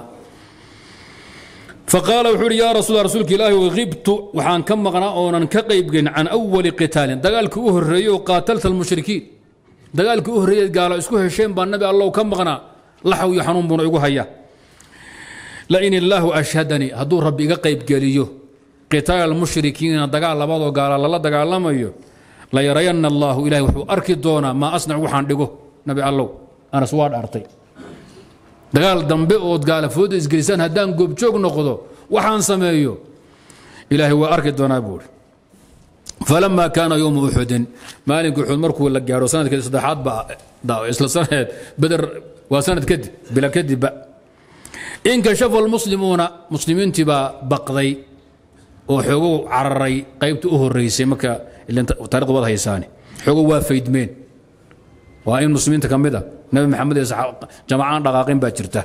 فقال وحوري يا رسول الله رسولك الله وغبت وحان كم مغنى أونا كقيب عن أول قتال دقالك أهري وقاتلت المشركين دقالك أهري قال اسكوه الشيء بان النبي الله وكم مغنى لحو يحنون بنا يقول هيا لئن الله أشهدني هدور ربي قيب قاليه قتال المشركين دقال لبعض قال الله دقال لما يو لا يرين الله إلهي وحو أركي دونا ما أصنع وحان دقوه نبي الله أنا سواد أرطي dagaal dambe oo gaala food isgelisan hadaan goob joog noqdo waxaan sameeyo ilaahi waa arki doonaa buur falamma kana yawm uhud maalinku uhud markuu la gaaro sanadkii saddexaad ba daa isla sanad badar waa sanad kadib bila kadib in ka shafa almuslimuna muslimiintii ba baqday oo xogo cararay qaybta u horeysay marka ilaa taariikhdu wada haysaani xogo waa faydmeen waa in muslimiinta kamida نبي محمد جماعة دقاقين باجرته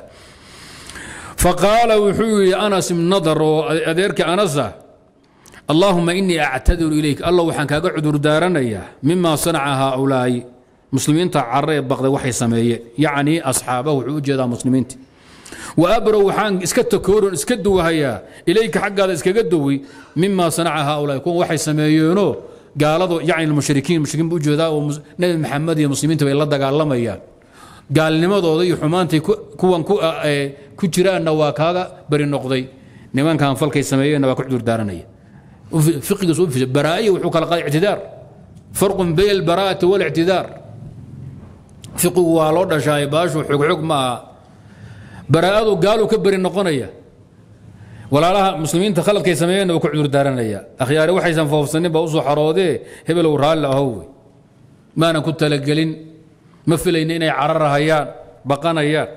فقال وحوي أنس من نظر أذيرك أنسه اللهم إني أعتذر إليك الله وحنك أقعد دارنا إياه مما صنع هؤلاء مسلمين تعري بغض وحي سمية يعني أصحابه وعوجة مسلمين وأبرو وحان اسكت كورن اسكت وهيا إليك حق هذا اسكدوي مما صنع هؤلاء يكون وحي سميونو قالوا يعني المشركين المشركين بوجودا ونبي محمد يا مسلمين تبي الله قال لهم إياه gaalnimadooda iyo xumaantay kuwan ku ku jiraana waa kaaga bari noqday nimankan falkay sameeyeen waa ku xudur daaranaya fiqiga soo fi baraa'i wuxuu kala qaad i'tidaar farq bayna al-bara'ati wal i'tidaar fiqigu waa loo dhashay baashu xog xog ma baraa'adu gaalu ka bari noqonaya walaalaha muslimiinta khaladkay sameeyeen waa ku xudur daaranaya akhyaari waxaysan foofsanin ba u soo xaroodee hebel uu raal ahaw maana ku talagalin ما فيلين إني عرر هيان بقنا هيان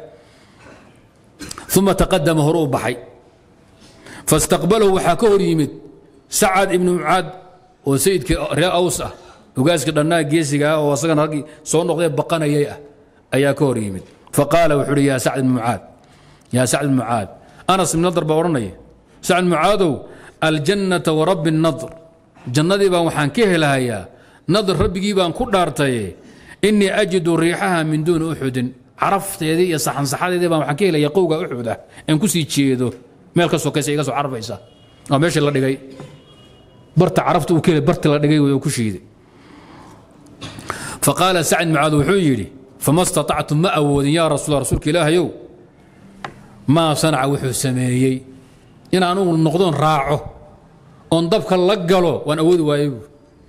ثم تقدم هروب بحي فاستقبله وحكور يمد سعد ابن معاذ وسيد ريا أوسع وقاس كده الناس جيسي وصلنا رقي صون نقطة بقنا يا أيا كور يمد فقال وحري يا سعد بن معاذ يا سعد بن معاذ أنس من نضر بورني سعد بن معاذ الجنة ورب النضر جنة بان وحنكيه لها يا نضر ربي بان كل دارتي إني أجد ريحها من دون أحد عرفت يدي صحن صحادي دي بان حكي لي يقوق أحد إن كسي تشيدو مالك سو كسي كسو عرف إيسا أو ماشي الله دقي برت عرفت وكيل برت الله دقي وكشيدي فقال سعد معاذ وحيري فما استطعتم ما أود يا رسول الله رسولك إله يو ما صنع وحو سميي إن أنو النقدون راعه ونضبك اللقلو وأن أود وايبو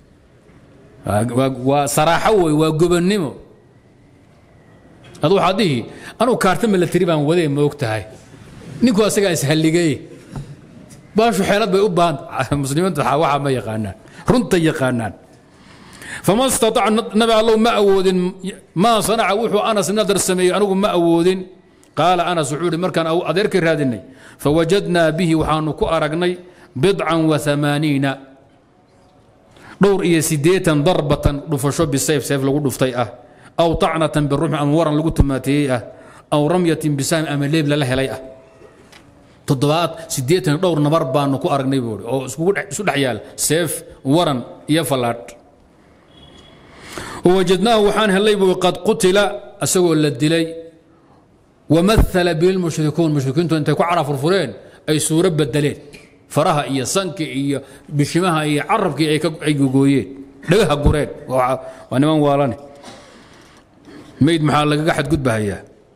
وصراحة وجبنمو هذا حديه أنا كارتم اللي تريبان وذي موقتها نيكو أسجع يسهل جاي باشو حالات بيقبان مسلمين تحاوها ما يقانان رنت يقانان فما استطاع النبي الله ما أود ما صنع وحو أنس نذر السمي أنا ما أود قال أنا سعود مركان أو أذكر هذني فوجدنا به وحانكو أرقني بضعا وثمانين دور إيه سيديتا ضربة رفشوا بالسيف سيف لو دفتيئة أو طعنة بالرمح أنورا لو تماتيئة أو رمية بسام أم الليب لله ليئة تضباط سيديتا دور نبربا نكو أرقني بوري أو سود عيال سيف ورن يفلات ووجدناه وحان هالليب قد قتل أسوأ للدلي ومثل بالمشركون مشركين أنت يكون عرف الفرين أي سورة بالدليل فرها إيا صنك إيا بشمها إيا عربك إيا جوجويين لقاها قرين وأنا ما والاني ميد محل لقى أحد قد بها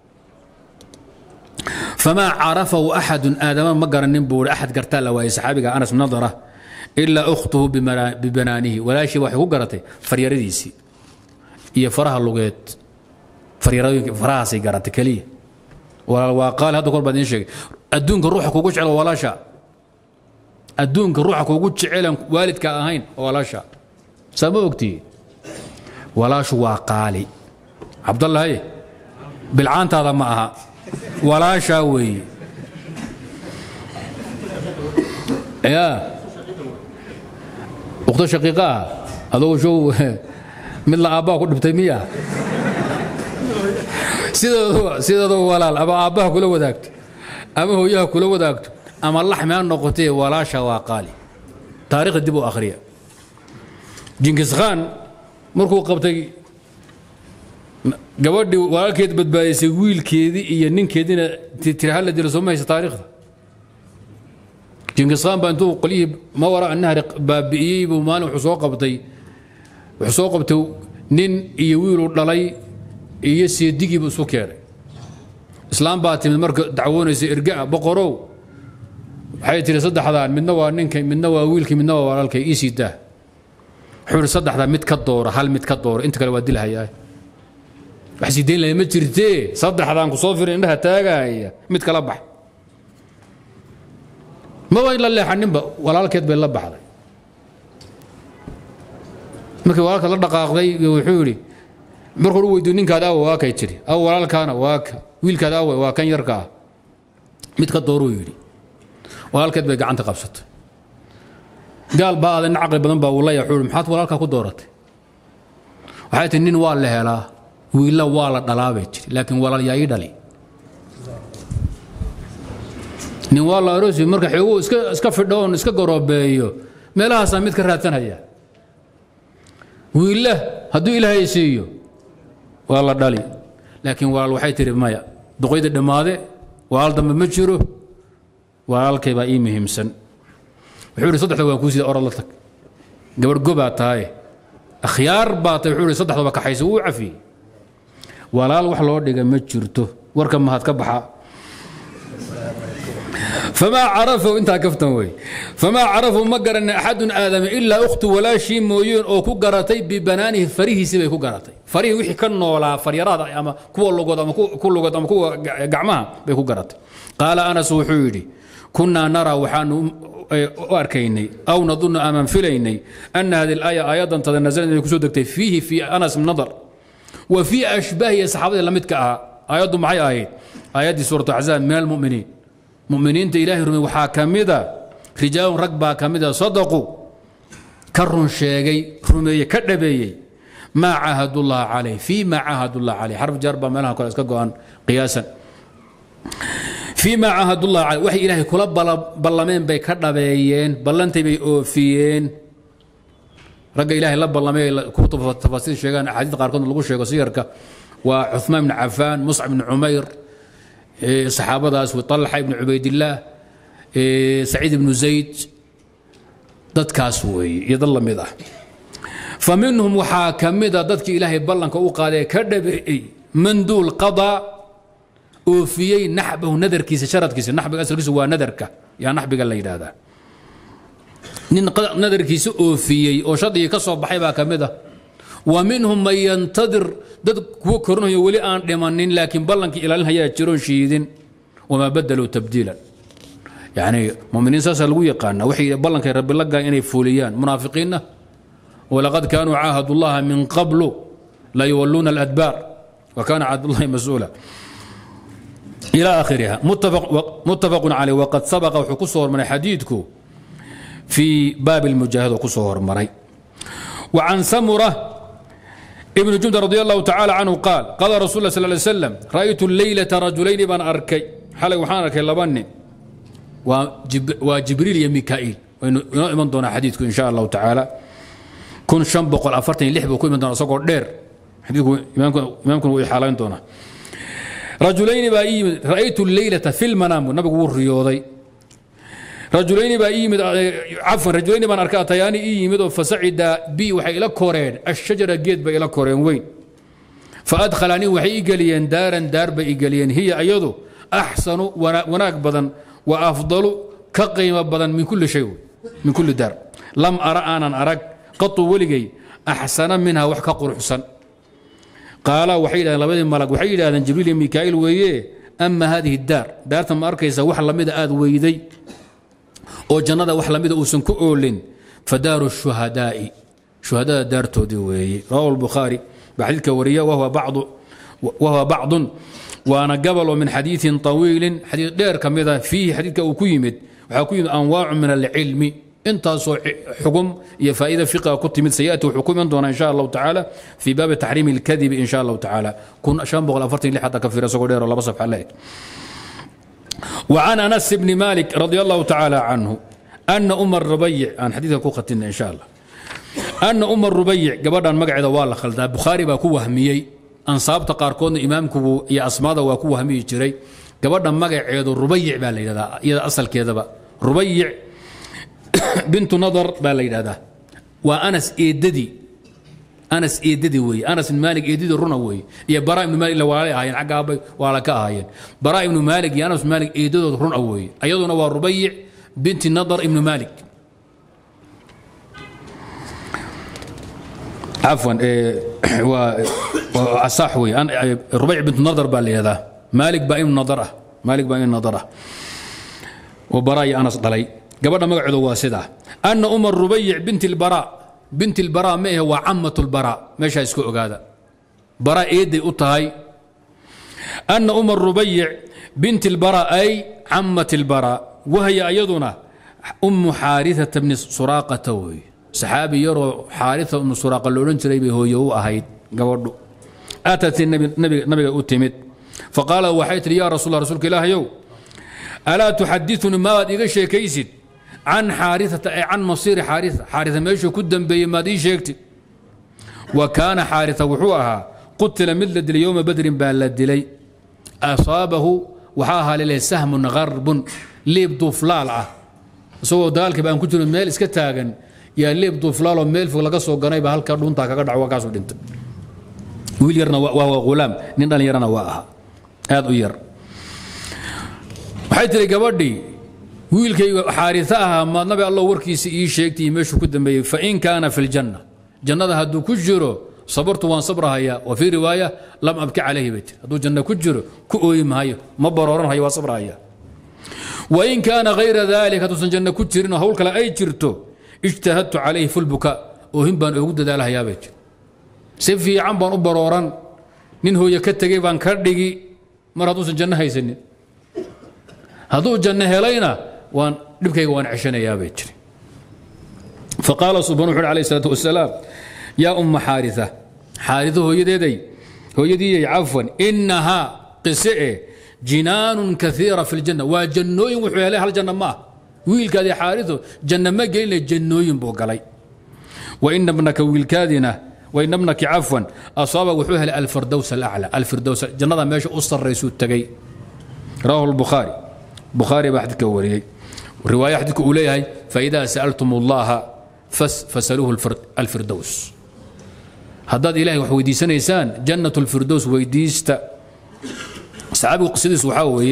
فما عرفه أحد آدم ما قرن نبور أحد قرتال وهي صحابي أنس من نظره إلا أخته ببنانه ولا شيء واحد هو قرته فريرديسي هي فرها اللغات فريردي فرها سيجارة كليه وقال هذا كل بعدين شيء أدونك روحك وقوش على ولا شاء أدونك روحك وقوش على والدك أهين ولا شاء سبوكتي ولا شو قالي عبد الله هي بالعان هذا معها ولا شاوي يا أخت شقيقة هذا شو مثل آباء كل بتيمية سيدا سيدا ولا أبا آباء كله وداكت أما هو ياه كله وداكت أما الله حمان نقطه ولا شوا قالي تاريخ الدبو آخرية جنكيز خان مركو قبتي gabadhii walaalkeed badbaadisay wiilkeedii iyo ninkeedina tirahal dil Soomaaliya taariikhda Genghis Khan baa intuu qoliyay ma wara annaha baabiyay buu maalin wuxuu soo qabtay wuxuu soo qabtay nin iyo wiil u dhalay iyo seedigii buu soo keenay islaam baa timid marka dacwoonaysay irgaa boqorow waxay tiri saddexdaan midna waa ninkay midna waa wiilkii midna waa walaalkay ii siidaa wuxuu saddexda mid ka dooro hal mid ka dooro inta kale waa dilhayaa waxsiideen la ma jirtee saddexdaan ku soo firin indhaha taagaya mid kala bax ma way la leexaninba walaalkeed bay la baxday markii walaalka la dhaqaaqday wuxuu yiri markuu uu weydiin ninkaada waa kay jiri aw walaalkaana waa ka wiilkaada waa kan yarka mid ka dooro yiri walaalkeed bay gacanta qabsatay gaal baa adan aqal badan baa wallahi wuxuu maxaad walaalka ku dooratay waxay tii nin waa la helaa wiila waa la dhalaabay jiri laakiin walaal yaa ii dhali nin waa la aroos marka xeego iska iska fidhoon iska garoobeeyo meelahaas mid ka raadsanaya wiila haduu ilaahay siiyo waa la dhali laakiin walaal waxay tiri maya duqeyda dhamaade walaal dambe ma jiro walaalkay baa ii muhiimsan wuxuu yiri saddexda waan ku sii oral la tag gabar goba tahay akhyaar baa tahay wuxuu yiri saddexda ba ka xayso uu cafi walaal wax loo dhiga ma jirto warka mahad ka baxa فما عرفوا انت كفتن وي فما عرفوا ما قرن احد ادم الا اخته ولا شيء مويون او كو قراتي ببنانه فريه سبي كو قراتي فريه وحي كنولا فريراد اما كو لوغود اما كو لوغود اما كو غعمها بي كو قراتي قال انس وحيدي كنا نرى وحان اركيني او نظن امام فيليني ان هذه الايه ايضا تنزلت كسو دغتي فيه في انس من نظر وفي اشباه صحابه لمدك ايضا معي ايات ايات سوره الاحزاب من المؤمنين مؤمنين إلهي رمي وحاكمدا رجال ركبا كمدا صدقوا كرن شيغي رمي كدبي ما عهد الله عليه فيما عهد الله عليه حرف جربا مالها كل اسكا غوان قياسا فيما عهد الله عليه وحي إلهي كل بلمين بي كدبيين بلنتي بي اوفيين رجا إلهي لا بلمين كتب تفاصيل شيغان حديث قاركون لو شيغو سيركا وعثمان بن عفان مصعب بن عمير صحابة وطلحة بن عبيد الله سعيد بن زيد ضد كاسوي يضل مذا فمنهم وحاكم مذا ضدك إلهي بلنك وقال كدبي من دول قضاء وفي نحبه ندر كيس شرط كيس نحبه أسر كيس هو ندرك يا نحبه قال لي هذا ندر كيس وفي وشطي كصوب بحيبها كمذا ومنهم من ينتظر ضد كورنه يولي ان دمانين لكن بلنك الى الهيا جيرون شيدين وما بدلوا تبديلا يعني مؤمنين ساسا لو يقانا وحي بلنك رب لقى اني فوليان منافقين ولقد كانوا عاهدوا الله من قبل لا يولون الادبار وكان عهد الله مسؤولا الى اخرها متفق متفق عليه وقد سبق وحكسور من حديثكم في باب المجاهد وكسور مري وعن سمره ابن جندة رضي الله تعالى عنه قال قال رسول الله صلى الله عليه وسلم رأيت الليلة رجلين بان أركي حالي وحان أركي لبني وجب وجبريل يا ميكائيل ومن دون حديثكم إن شاء الله تعالى كن شنبق الأفرتين لحب وكل من دون صقر دير حديث إمامكم إمامكم وحالين دونا رجلين بأي رأيت الليلة في المنام النبي يقول رياضي رجلين بأي عفوا رجلين من أركاتياني إيمد فصعد بي وحي إلى كورين الشجرة جيت بي إلى كورين وين فأدخلني وحي إيجاليين دارا دار بي إيجاليين هي أيضو أحسن وناك بدن وأفضل كقيمة بدن من كل شيء من كل دار لم أرى أنا أراك قط ولقي أحسن منها وحكا قرحسن قال وحيد لبدي ملك وحيد هذا جبريل ميكائيل ويه أما هذه الدار دار تم أركيسة وحلا مدى آذ ويدي أو جنة وحلا مدى أوسن كؤولين فدار الشهداء شهداء دار تودي ويه رواه البخاري بحديث كورية وهو بعض وهو بعض وأنا قبل من حديث طويل حديث دير كمذا فيه حديث كوكيمد وحكيم أنواع من العلم انت حكم فإذا فقه كنت من سيئته حكم دون إن شاء الله تعالى في باب تحريم الكذب إن شاء الله تعالى كن أشام بغل أفرتي اللي حتى كفي رسول الله بصف عليك وعن أنس بن مالك رضي الله تعالى عنه أن أم الربيع عن حديث كوختنا إن شاء الله أن أم الربيع قبل أن مقعد والله خلدها بخاري باكو وهميي أنصاب تقاركون إمامكم يا أسماء واكو وهمي جري قبل أن مقعد الربيع بالي إذا أصل كذا بقى ربيع بنت نضر بالي هذا وأنس إيددي أنس إيددي وي أنس بن مالك إيددي الرنوي يا براء بن مالك لو عليه هاين عقابي ولا كهاين براء بن مالك يا أنس بن مالك إيددي الرنوي أيضا هو الربيع بنت النضر ابن مالك عفوا وأصحوي أنا الربيع بنت النضر بالي هذا مالك باين نضره مالك باين نضره وبراء أنس ضلي قبل ما قعدوا واسدة أن أم الربيع بنت البراء بنت البراء ما هو عمة البراء مش هيسكو هذا براء إيدي أطهي أن أم الربيع بنت البراء أي عمة البراء وهي أيضنا أم حارثة بن سراقة توي صحابي يرى حارثة بن سراقة اللي تريبي هو يو أهيد قبل أتت النبي النبي النبي أتمت فقال وحيت يا رسول الله رسولك الله يو ألا تحدثني ما إذا شيء كيسد عن حارثة عن مصير حارثة حارثة ماشي كدن بي ما دي شيكتي وكان حارثة وحوها قتل ملد اليوم بدر بالدلي أصابه وحاها لله سهم غرب ليب ضفلالعة سو دالك بان كنت ميل اسك تاغن يا ليب ضفلالو ميل فوق لغا سو غناي با halka dhunta kaga dhaco kaas u dhinta wiil yarna waa gulaam nin dhalin yarna waa aha aad u yar waxay tiri gabadhii wiilkayga xaarisa aha ma nabi allah warkiisa ii sheegtay meeshu ku dambeeyay fa in kaana fil janna jannada haduu ku jiro sabartu waan sabrahaya wa fi riwaaya lam abki alayhi bayt haduu janna ku jiro ku ooyi maayo ma barooran hayo waa sabrahaya wa in kaana ghayra dhalika haduu janna ku jirina hawl kale ay jirto ijtahadtu alayhi fil buka oo him baan ugu dadaalayaa bayt si fiican baan u barooran nin hooyo ka tagay baan ka dhigi mar haduu janna haysanin haduu janna helayna وان دبكيغا وان عشانيا باي جري فقال سبحانه عليه الصلاه والسلام يا ام حارثه حارثه هو يدي هو يدي عفوا انها قسئ جنان كثيره في الجنه وجنوين وحو عليها الجنه ما ويلكادي حارثه جنه ما جاي جنوين بو غلاي وان ابنك ويلكادنا وان ابنك عفوا اصاب وحوها الفردوس الاعلى الفردوس جنه ماشي اسريسو تغي رواه البخاري بخاري بعد كوري رواية حدك أوليها فإذا سألتم الله فسألوه الفردوس هداد إلهي وحويدي سنيسان جنة الفردوس ويديست صحابي قصيدي سوحاوي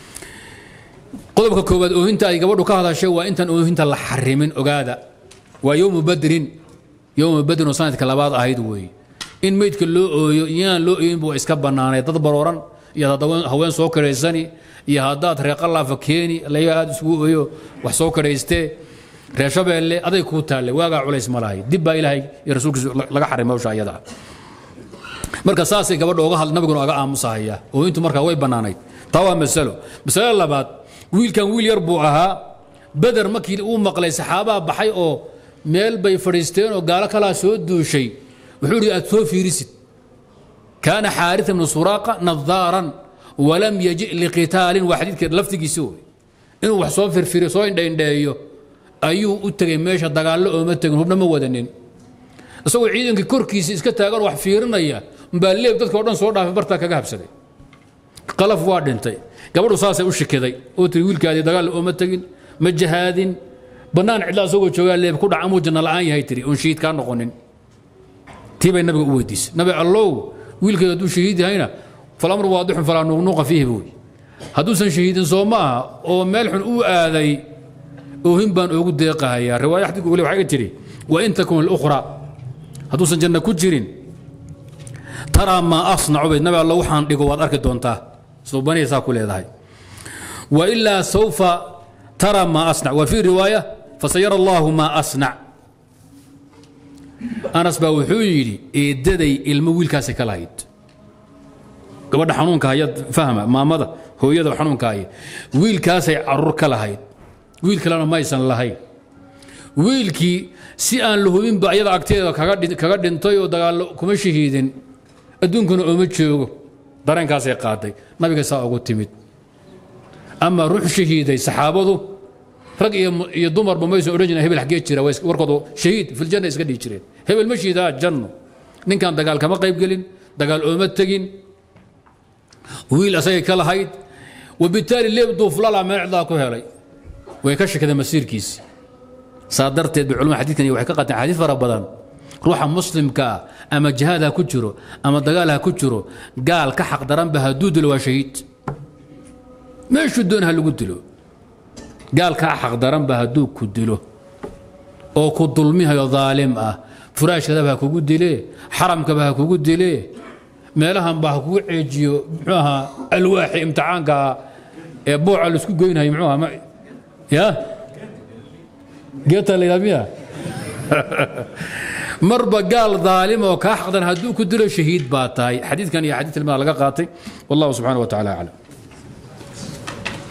قلبك كوباد أوهنت أي قبضك هذا الشيء وإنت أوهنت الله حرمين أقادا ويوم بدر يوم بدر وصانت كلابات أهيدوي إن ميت كلو يان لو ينبو إسكابنا يتضبرورا يتضبرون هوين سوكر الزني يا هادات ريق الله فكيني لا ياد سويو wax soo kareeyste reeshabeelle aday ku taale waaga culays malahay dib baa ilaahay iyo rasuulkiisa laga xarimay shayada marka saasay gabadha uga hal nabiguna uga aamusahaya oo intu marka way banaanayd tawa masalo masalo labaad wiilkan wiil yar buu ahaa badar markii uu maqlay saxaaba baxay oo meel bay fariisteen oo gaala kala soo duushay wuxuu yiri aad soo fiirisid kana xaarith ibn suraqa nadharan ولم يجئ لقتال واحد لفتي سوي انه wax soo firfiro soo indheeyo ayuu u tagay meesha dagaal oo ma tagin hubna ma wadanin asagoo ciidanka korkiisa iska taagan wax fiirinaya baa leeb dadka oo dhan soo dhaafay barta kaga habsaday qalaf waa dhintay gabadhu saasay u shikiday oo tii wiilkaadii dagaal oo ma tagin ma jihaadin banaan cidla soo joogaa leeb ku dhacamu janna la'aan yahay tiri oo shahiid ka noqonin تيبي النبي أوديس نبي الله ويل كذا دو شهيد هنا فالأمر واضح فلا نغنوق فيه بوي هدوسا شهيد صوما أو ملح أو آذي وهم بان أوجد دقة هي الرواية حد يقول حاجة تري وإن تكون الأخرى هدوسا جنة كجرين ترى ما أصنع بيت نبي الله وحان لقوات أركض دونتا صوباني ساكل هذا وإلا سوف ترى ما أصنع وفي رواية فسيرى الله ما أصنع أنس baa wuxuu yidhi eedaday ilmo wiilkaasi ka lahayd gabadha xanuunka hayad fahma maamada hooyada xanuunka hay wiilkaasay carur ka lahayd wiil kalena ma aysan lahayn wiilkii si aan la hubin ba ayada agteeda kaga kaga dhintay oo dagaal kuma shahiidin adduunkuna uma joogo dareenkaasay qaaday nabiga saa ugu timid ama ruux shahiiday saxaabadu rag iyo dumar ba mayso oran jireen hebel xagee jira warkoodu shahiid fil janna iska dhigi jireen hebel ma shiidaa janno ninkan dagaal kama qayb galin dagaal ooma tagin wiil asay ka lahayd وبالتالي اللي بده فلان ما يعطاه كهلي ويكشف كذا مسيركيس صادرت بعلوم حديث كان يوحي كقطع حديث فربضان روح مسلم كا اما جهادها كجرو اما دغالها كجرو قال كحق دران بها دود الوشهيد ما يشدونها اللي قلت له قال كحق دران بها دود كدلو او كظلمها يا ظالم اه فراش كذا بها كقد ليه حرم كبها كقد ليه meelahan baa ku ceejiyo muxuuha alwaaxi imtixaanka ee booca la isku goynayo muxuuha ya geeta la yamiya marba gaal dhaalim oo ka xaqdan haduu ku dilo shahiid baa tahay xadiidkan iyo xadiid ilmaha laga qaatay wallahu subhanahu wa ta'ala a'lam